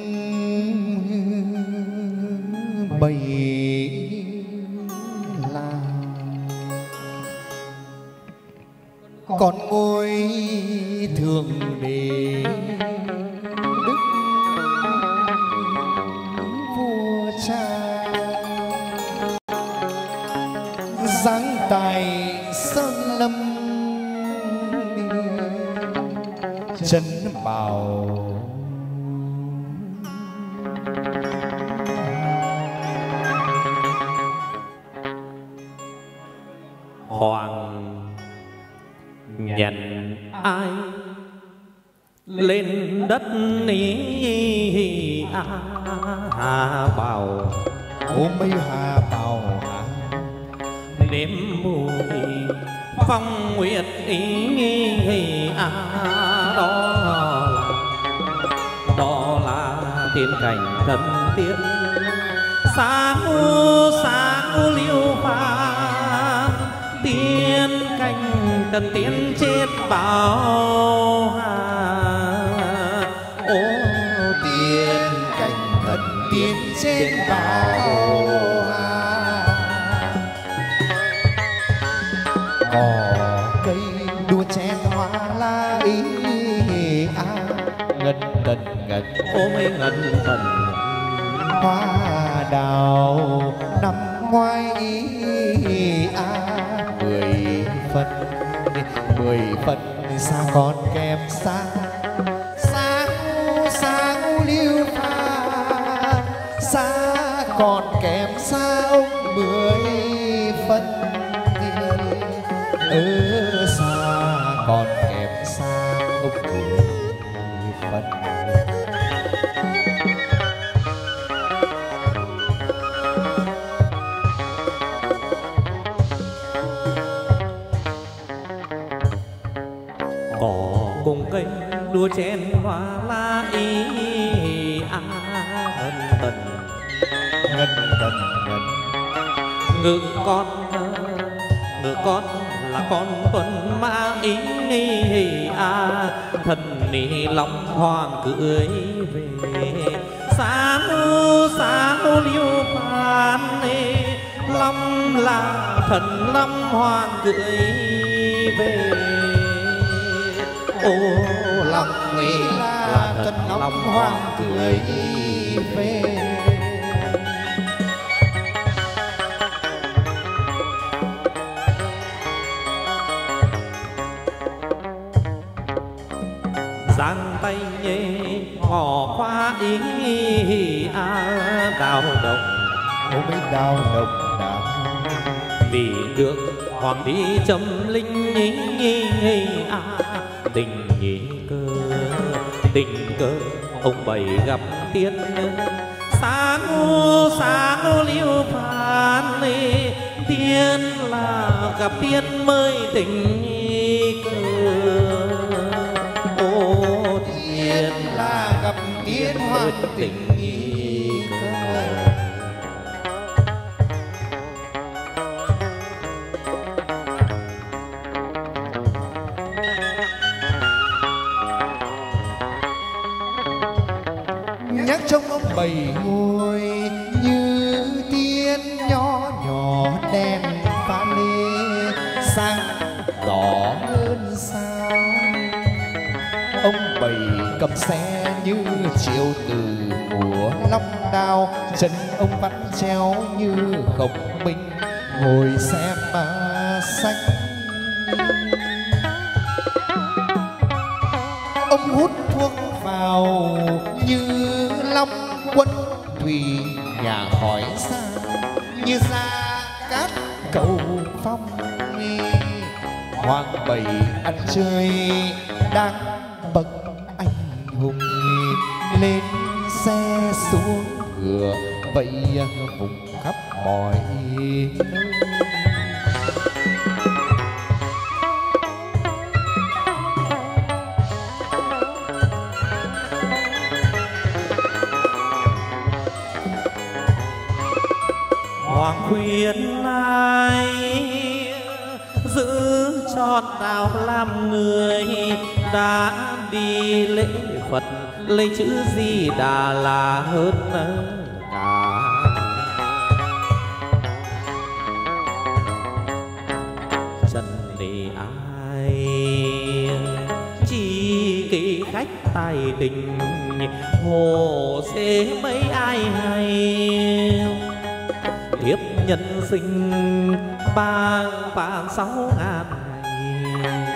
bày là con ngôi thượng đế đức vua cha, giáng tài sơn lâm trấn bảo. Hoàng nhận ai lên đất đất ý a hà bào ôm mây hà bào hà đêm mùi phong nguyệt ý a đó là đó là tiên cảnh thần tiên sáng sáng liêu phan tiên cảnh thần tiên chết bảo hà ô tiên cảnh thần tiên chết bảo hà cỏ cây đua chen hoa la ý a ngân ngân ngân ôm ấy ngân thần hoa đào năm ngoái ý a mười phân mười phân xa còn kèm xa sáng sáng liêu pha xa còn kèm xa ông mười phân ở xa còn kèm xa ông mười phân. cỏ cùng cây đua chen hoa la ý a ân tần Ngân ngân ngân ngự con ngự con là con tuần mã ý a thần ni long hoàng cưới về sáng sáng liêu phan long là thần lâm hoàng cưới về ô lòng nguy là tân long hoàng cười về. giang tay nhẹ ngỏ khoa ý a đào động Ôm mấy đào đồng đào vì được hoàng đế chấm linh ý a tình nhị cơ tình cơ ông bảy gặp tiên sáng sáng liêu phan tiên là gặp tiên mới tình cơ ô tiên là gặp tiên hoàn tình cơ. Nhắc trong ông bảy ngồi như tiên nhỏ nhỏ đèn pha lê sáng đỏ hơn sao. Ông bảy cầm xe như chiều từ mùa long đao chân ông vắt treo như khổng minh ngồi xe ma xanh. Ông hút thuốc vào như long quân thủy nhà hỏi xa như ra cát cầu phong. Hoàng bảy ăn chơi đang bậc anh hùng lên xe xuống ngựa vây vùng khắp mọi nơi. hoàng khuyên ai giữ trọn đạo làm người đã đi lễ Phật lấy chữ gì đà là hơn cả. Trần thì ai chỉ kỳ khách tài tình hồ xế mấy ai hay tiếp nhân sinh ba vạn sáu ngàn ngày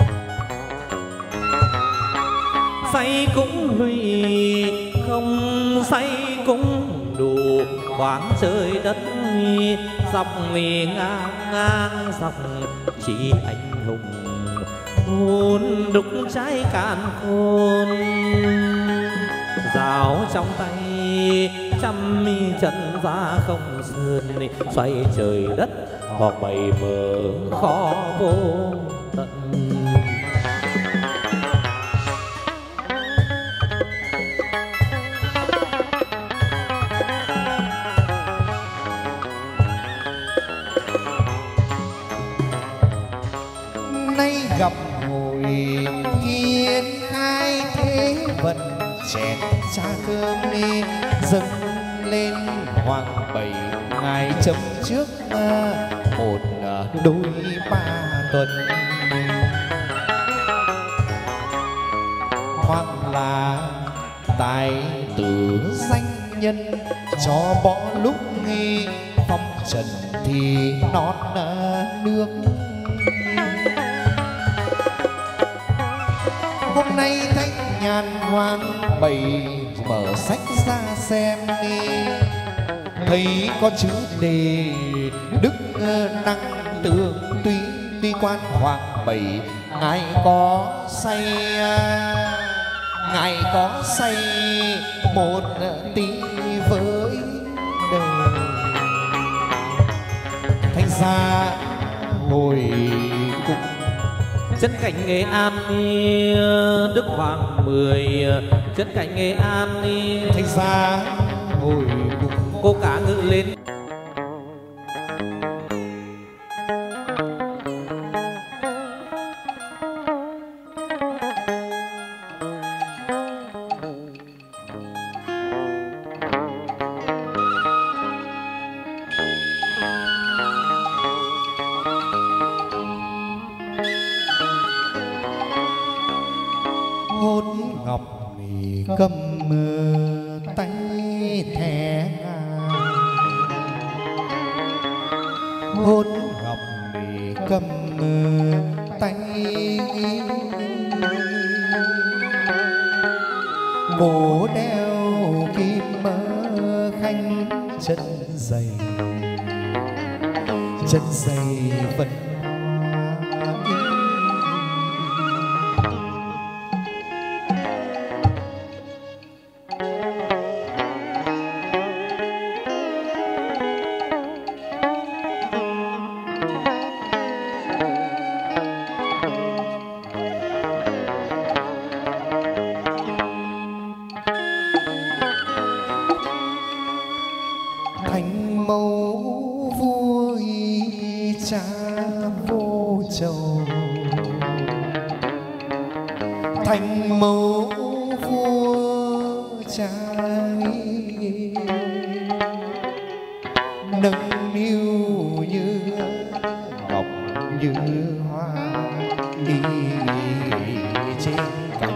say cũng lụy không say cũng đủ khoáng trời đất dọc mì ngang ngang dọc chỉ anh hùng hồn đúc trái càn khôn. áo trong tay, trăm mi chân giá không sơn, xoay trời đất hoặc bày mở khó vô tận. Nay gặp hồi yên khai thế vận, chén cha cơm đi dâng lên hoàng bảy ngài chấm trước một đôi ba tuần. Hoàng là tài tử danh nhân, cho bỏ lúc nghi phong trần thì non nước. Hôm nay thanh nhàn hoang bày mở sách ra xem đi, thấy có chữ đề đức năng tương tuy, tuy quan hoàng bảy ngài có say, ngài có say một tí với đời. Thành ra hồi cùng chân cảnh Nghệ An Đức Hoàng mười, chân cảnh Nghệ An thành ra hồi cùng cô cá ngự lên. hốt ngọc mì cầm tay thẻ ngang, hốt ngọc mì cầm tay cổ đeo kim mơ khanh chân dày, chân dày vẫn thành mẫu vui cha vô chầu, thành mẫu vua cha nâng niu như ngọc như hoa đi trên cành.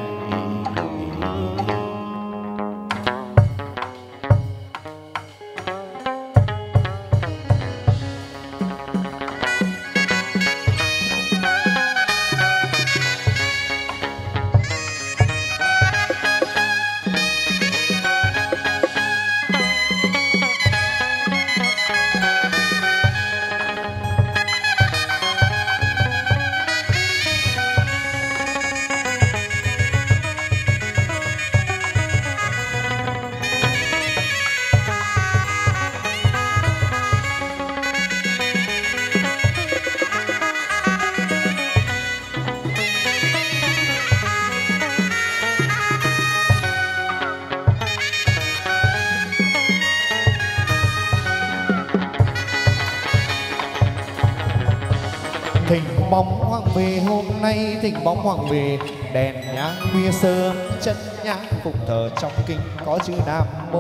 Thỉnh bóng hoàng về hôm nay, thỉnh bóng hoàng về đèn nhang khuya sớm, chân nhang phụng thờ trong kinh có chữ Nam Mô.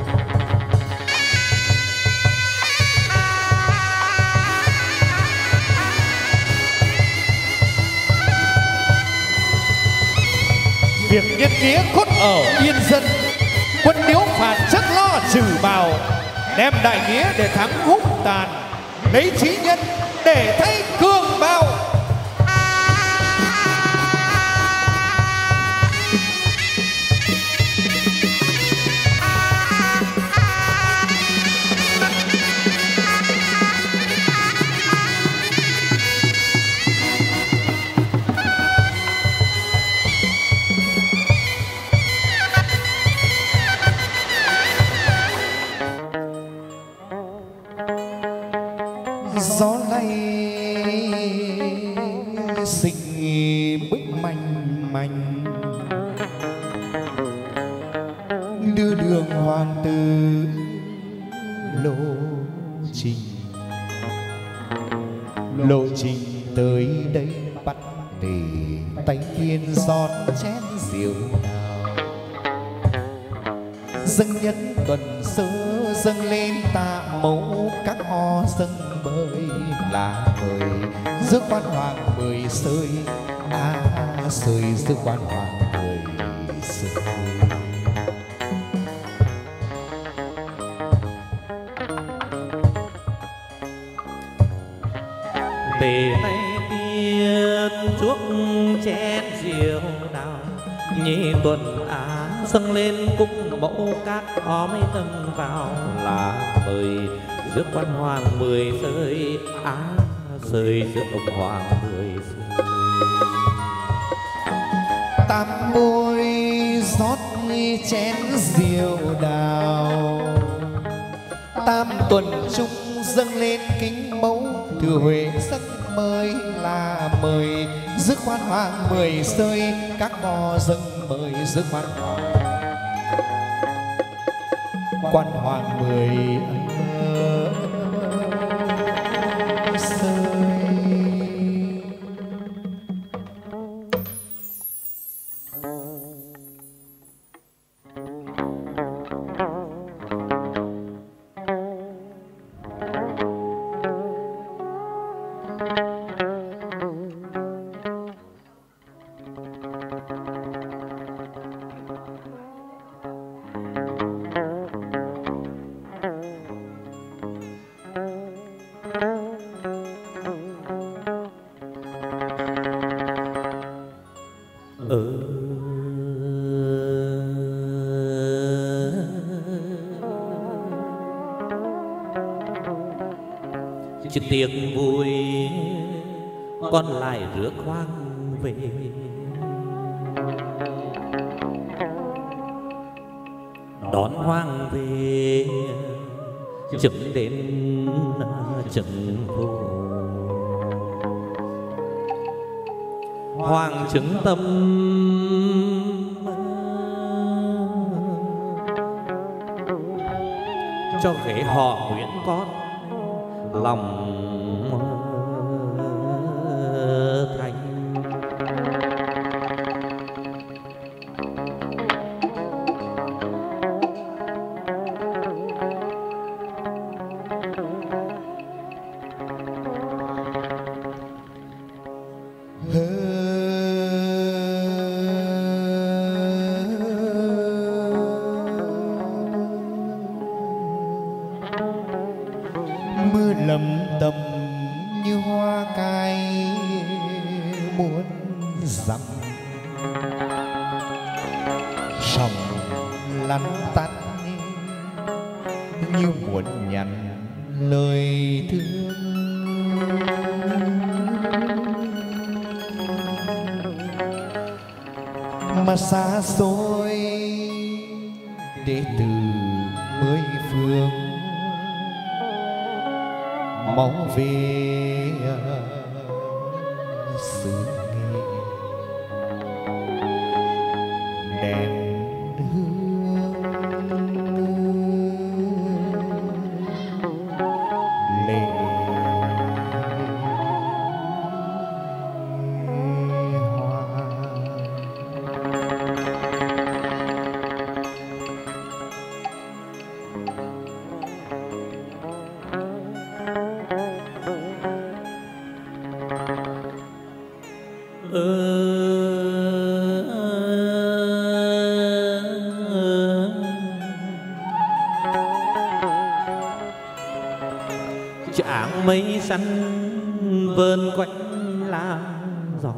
Việc nhân nghĩa cốt ở yên dân, quân điếu phạt chất lo trừ bào, đem đại nghĩa để thắng hung tàn, lấy trí nhân để thay cường bạo. gió lay xinh bức manh manh, đưa đường hoàng tử lộ trình. Lộ trình tới đây bắt để tay thiên giọt chén rượu nào. Dâng nhất tuần sơ dâng lên tạ mẫu, các ho dâng bơi là mời rước quan hoàng mười sơi. À sơi rước quan hoàng mười sơi. Về tay tiên chuốc chén rượu đào, nhị tuần á dâng lên cung mẫu, các ó mới dâng vào là mời rước quan hoàng mười sơi. Á sơi rước ông hoàng mười sơi. Tam môi rót chén rượu đào, tam tuần trung dâng lên kính mẫu. Thừa Huệ dâng mời là mời rước quan hoàng mười sơi, các bò dâng mời rước quan hoàng. Quan hoàng mười sơi. Chứ tiệc vui con lại rước hoàng về. Đón hoàng về chừng đến chừng vô. Hoàng chứng tâm cho ghế họ Nguyễn con lòng thành. Mưa lầm tầm như hoa cay muốn dặm, sông lăn tăn như muốn nhắn lời thương. Mà xa xôi để từ mười phương mong về xứ Nghệ. Đèn hương lệ hoa. Áng mây xanh vờn quanh làm gió,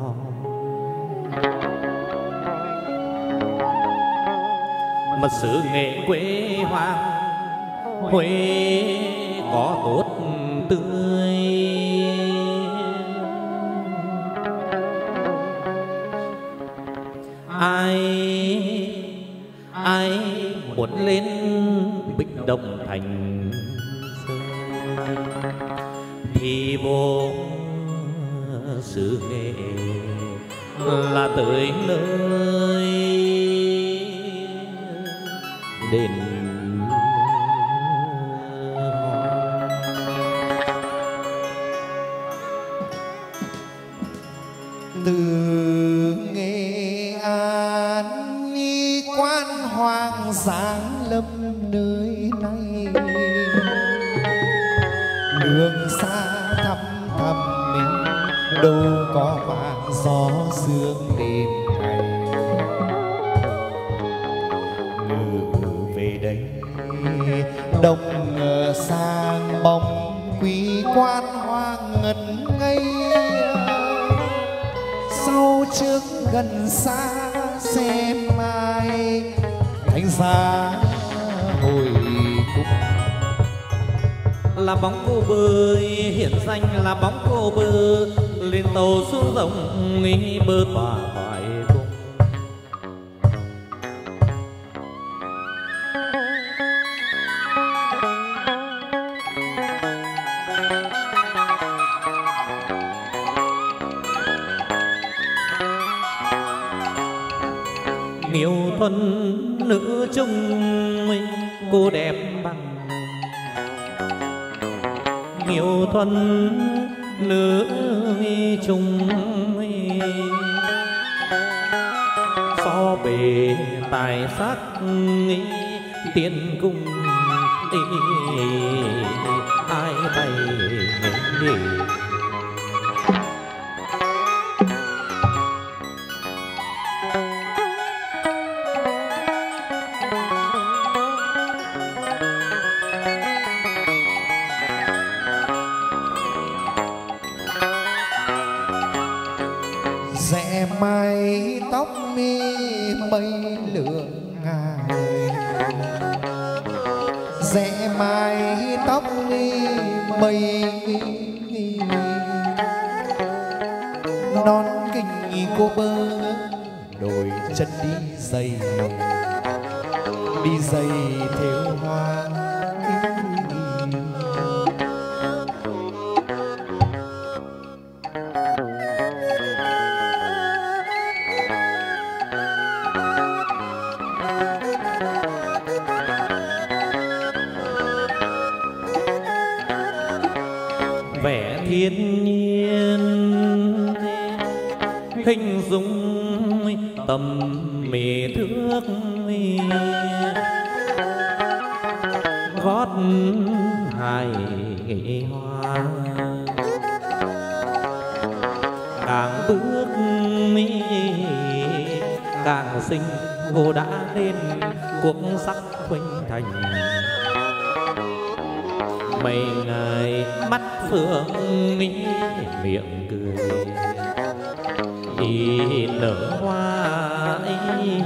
mà xứ Nghệ quê hoàng Huế có tốt tươi. Ai ai muốn lên Bích Động Thành thì vô sự nghệ là tới nơi đền từ Nghệ An đi quan Hoàng Giang Lâm nơi này đường xa thăm thầm mình đâu có vàng gió sương đêm ngày ngự về đây đông ngờ sang bóng quý quan hoàng ngất ngây sau trước gần xa xem ai thành ra hồi cung là bóng cô bơi hiện danh là bóng cô bơ lên tàu xuống rộng nghi bơ tỏa thoại cung Nghiêu thuần nữ trung cô đẹp bằng Nghiêu thuần nữ trung so bề tài sắc tiên cung ai bày nghề rẽ mái tóc mi mây lượng ngài rẽ mái tóc mi mây non kinh cô bơ đôi chân đi giày đi giày thêu hoa vẻ thiên nhiên hình dung tầm mì thước gót hài hoa càng bước càng xinh cô đã lên cuộc sắc khuynh thành mấy ngày mắt phượng miệng cười ý nở hoa ấy.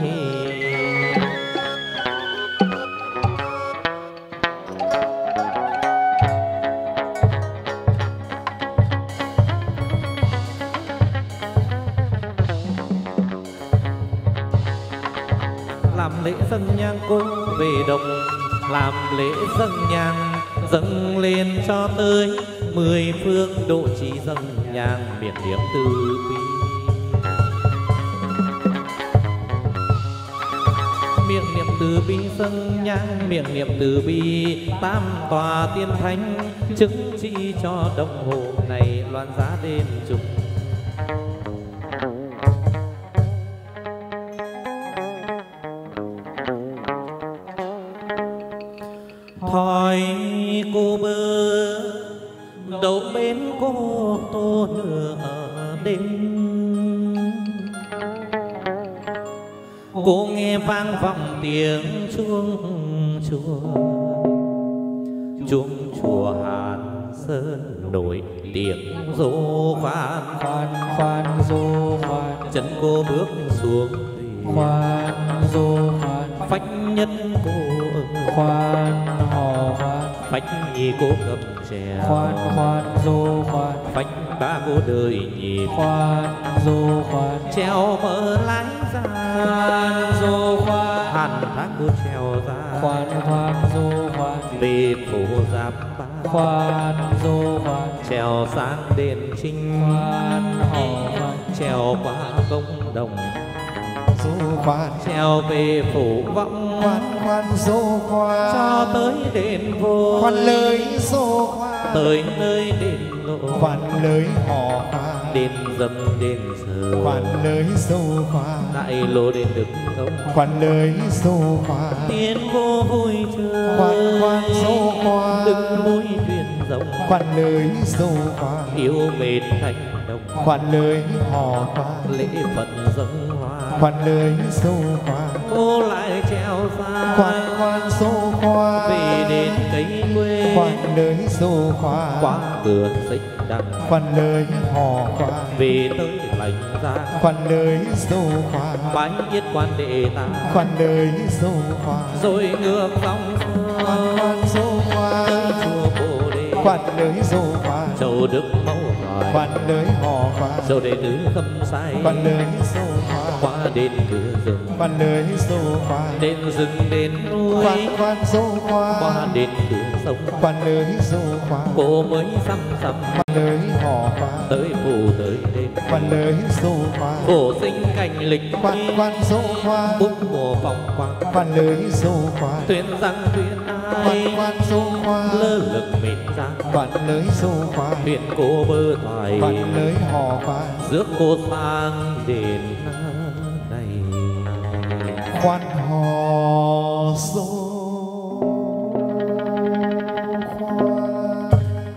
Làm lễ dâng nhang cô về đồng làm lễ dâng nhang dâng lên cho tới mười phương độ trì dâng nhang miệng niệm từ bi miệng niệm từ bi dâng nhang miệng niệm từ bi tam tòa tiên thánh chứng chi cho đồng hồ này loan giá đêm trùng thoi cô bơ đầu bên cô tô nửa đêm cô nghe vang vọng tiếng chuông chùa chuông chùa Hàn Sơn nổi tiếng rô khoan khoan khoan rô khoan chân cô bước xuống khoan rô khoan phách nhất cô khoan hò khoan phách nhì cô cầm chè khoan khoan rô khoan phách ba cô đời nhịp khoan rô khoan treo mở lái ra rô khoan hàn thác cô treo ra khoan khoan du khoan về phủ giáp ba khoan du khoan trèo sang đền trinh khoan hò khoan trèo qua công đồng du khoan trèo về phủ vọng khoan khoan du khoan cho tới đền vô khoan lời du khoan tới nơi đền lộ khoan lời hò khoan đền dâm đền giờ khoan lời du khoan đại lộ đền đức ông khoan lời du khoan tiến vô vui chơi khoan khoan du khoan đừng mối thuyền rộng khoan lời du khoan yêu mệt thành đồng khoan lời hò khoan lễ phật dâng hoa khoan lời du khoan cô lại treo xa khoan khoan du khoan về đến cây quê khoan lời du khoan qua cửa xích đằng khoan lời hò khoan về tới lành giang khoan lời du khoan bái yết quan đệ ta khoan lời du khoan rồi ngược dòng khoan khoan du khoan tới chùa bồ đề khoan lời du khoan châu đức mẫu thoại khoan lời hò khoan châu đệ tứ khâm sai khoan lời du khoan qua đền cửa rừng khoan lời du khoan đền rừng đền núi khoan khoan du khoan qua đền cửa sông khoan lời du khoan cô mới xăm xăm khoan lời hò khoan tới phủ tới đền khoan lời du khoan cổ sinh cảnh lịch khoan khoan du khoan bút mùa vòng quang khoan lời du khoan tuyên rằng tuyên khoan ai khoan du khoan lơ lực mịn giang khoan lời du khoan huyện cô bơ thoại khoan lời hò khoan rước cô sang đền này khoan hò du khoan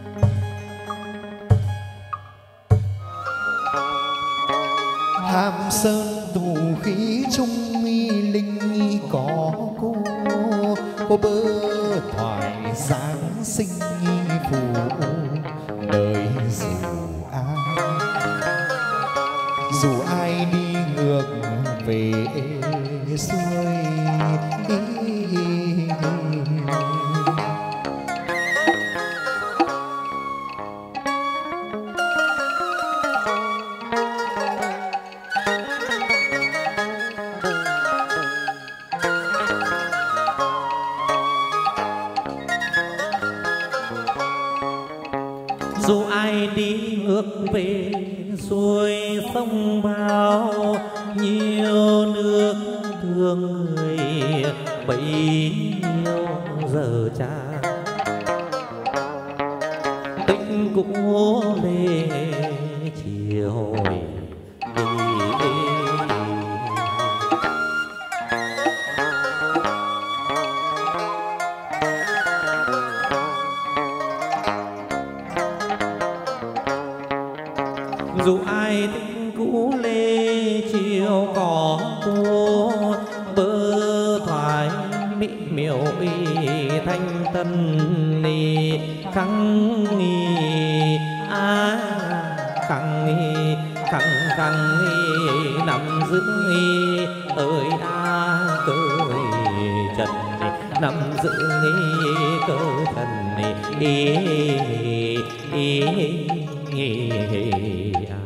Hàm Sơn tù khí trung nghi linh nghi có cô cô bơ thoại giáng sinh nghi phù đời dù ai dù ai đi ngược về xuôi dù ai đi ngược về xuôi sông bao nhiều nước thương người bấy nhiêu giờ cha tình cũ lê chiều dù ai tình cũ lê chiều có cô bơ thoại mỹ miều y thanh tân ni khăng nghi á khăng nghi khăng khăng nghi nằm giữ nghi ơi a cơi trần nằm giữ nghi cơ trần ý ý ý à.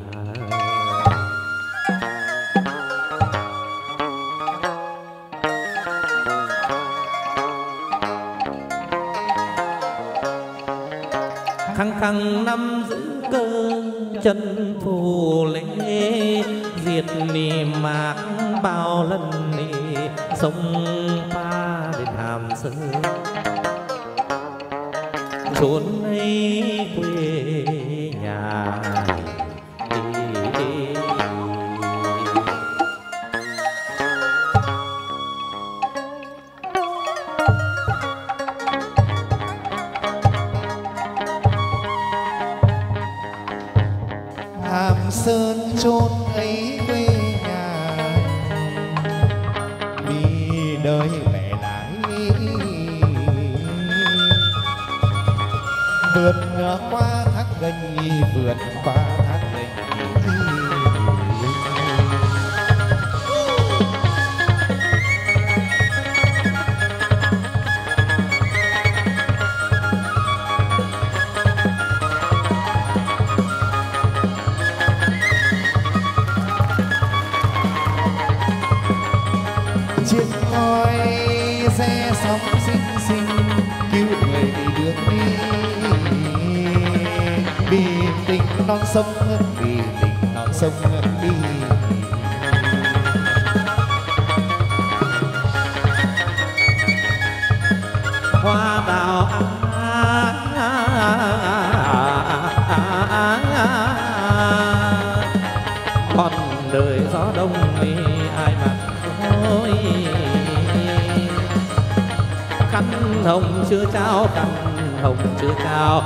khăng khăng năm giữ cơ chân phù lễ diệt ni mạc bao lần ni sông pha đến Hàm Sơn chốn ấy quê nhà Hàm Sơn chốn ấy quê nhà đi đời mẹ lái vượt qua thác gành vượt qua thác gành chiếc khói xe sóng xinh xinh cứu người đi được đi, vì tình non sông, vì tình non sông đi. Hoa đào còn đời gió đông ai mà thôi, khăn hồng chưa trao, khăn hồng chưa trao.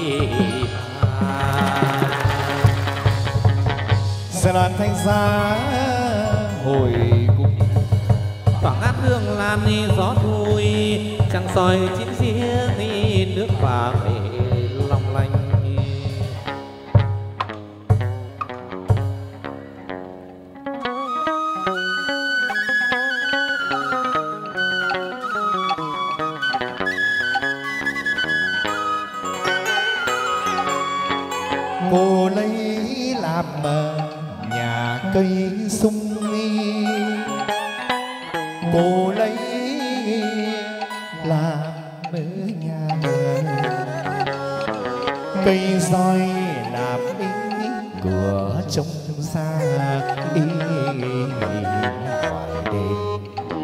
Sẽ đoàn thanh giá hồi cung tỏa ngát hương lan gió thôi, trăng soi chín riêng nước vàng long lanh. cô lấy làm nhà cây sung, cô lấy làm nhà cây roi làm cửa trông xa ý ngoài đêm.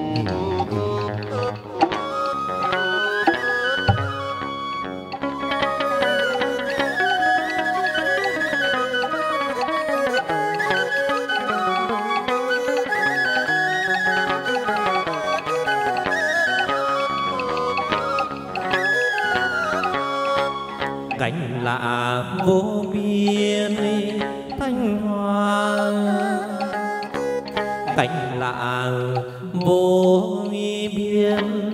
Cánh lạ vô biên thanh hoa, cánh lạ vô biên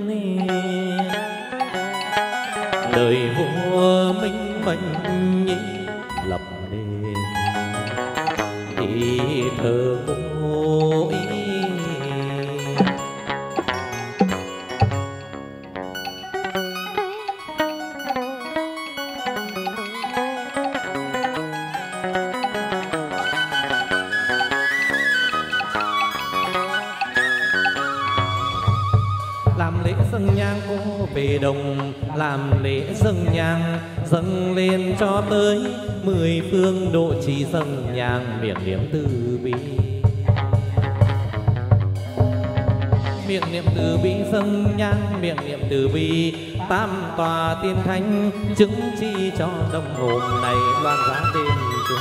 đời vua minh mệnh lập nên thì thơ cô ý. Dâng nhang cô về đồng, làm lễ dâng nhang dâng lên cho tới mười phương độ trì, dâng nhang miệng niệm từ bi, miệng niệm từ bi dâng nhang miệng niệm từ bi. Tam tòa tiên thánh chứng chi cho đồng hôm nay loan giá đêm chung.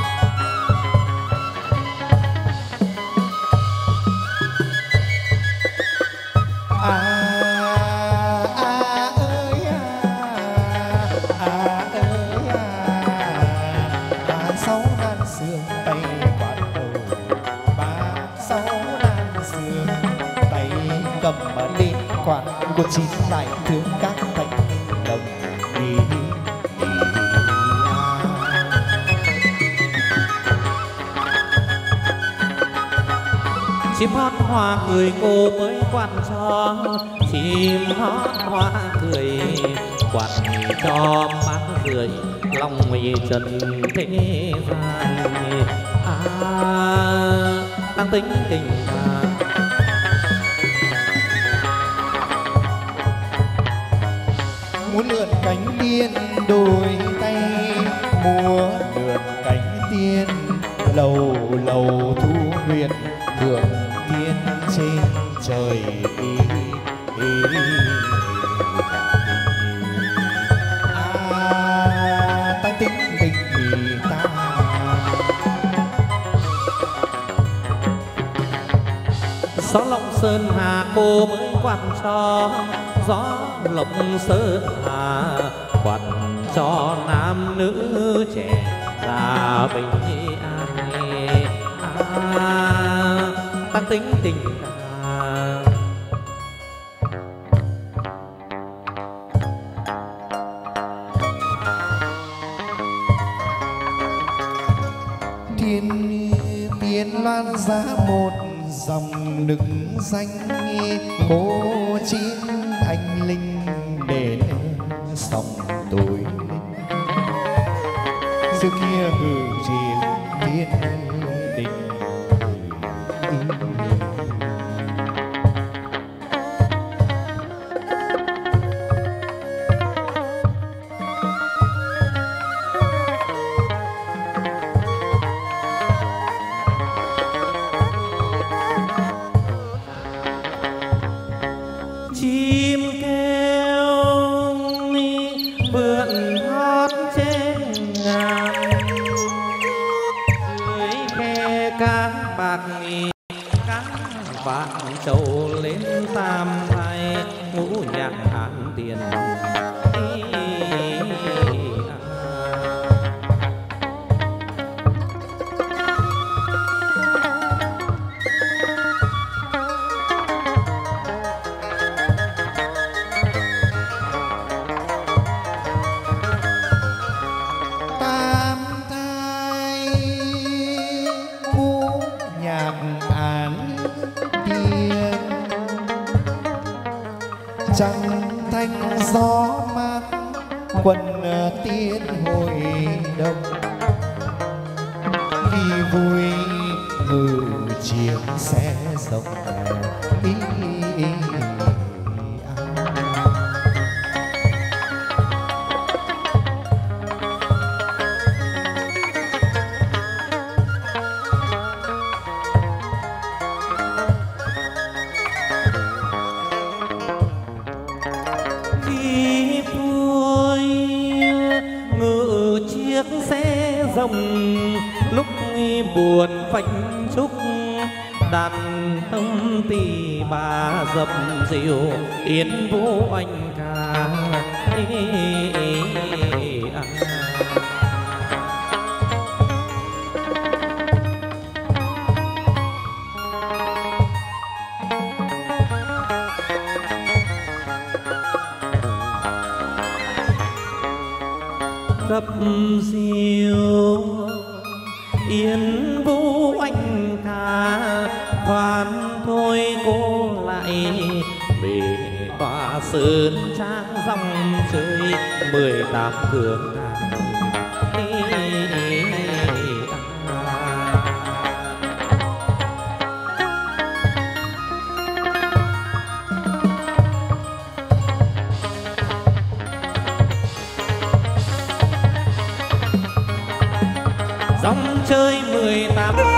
À, quạt của chín đại thương các thành đồng đi, đi, đi, à. Chim hót hoa cười cô mới quạt cho, chim hót hoa cười quạt cho mát rượi lòng mây trần thế gian. À, đang tính tình à. Muốn lượn cánh tiên đôi tay, múa lượn cánh tiên lầu lầu thu nguyện thượng thiên trên trời. Ý, ý, à, ta tính tình vì ta gió lộng sơn hà cô mới quạt cho, gió lộng sơn hà quạt cho nam nữ trẻ già bình an. À, tăng tính tình à. thiên tiên loan giá một dòng nức danh, cô chín anh linh để sông tối linh. Xưa kia hử triền thiên đình, trầu lên tam thai ngũ nhạc an tiền. Trăng thanh gió mát quân tiến hội đông, đi vui ngự chiếc xe rộng ý, ý, ý, lúc buồn phanh trúc đàn tông tỳ bà dập dìu yến vũ anh ca. Ê, ê, ê, à. Gấp diều yến vũ anh ca, khoan thôi cô lại về tòa sơn trang dòng chơi mười tám cường nàng. Dòng chơi mười tám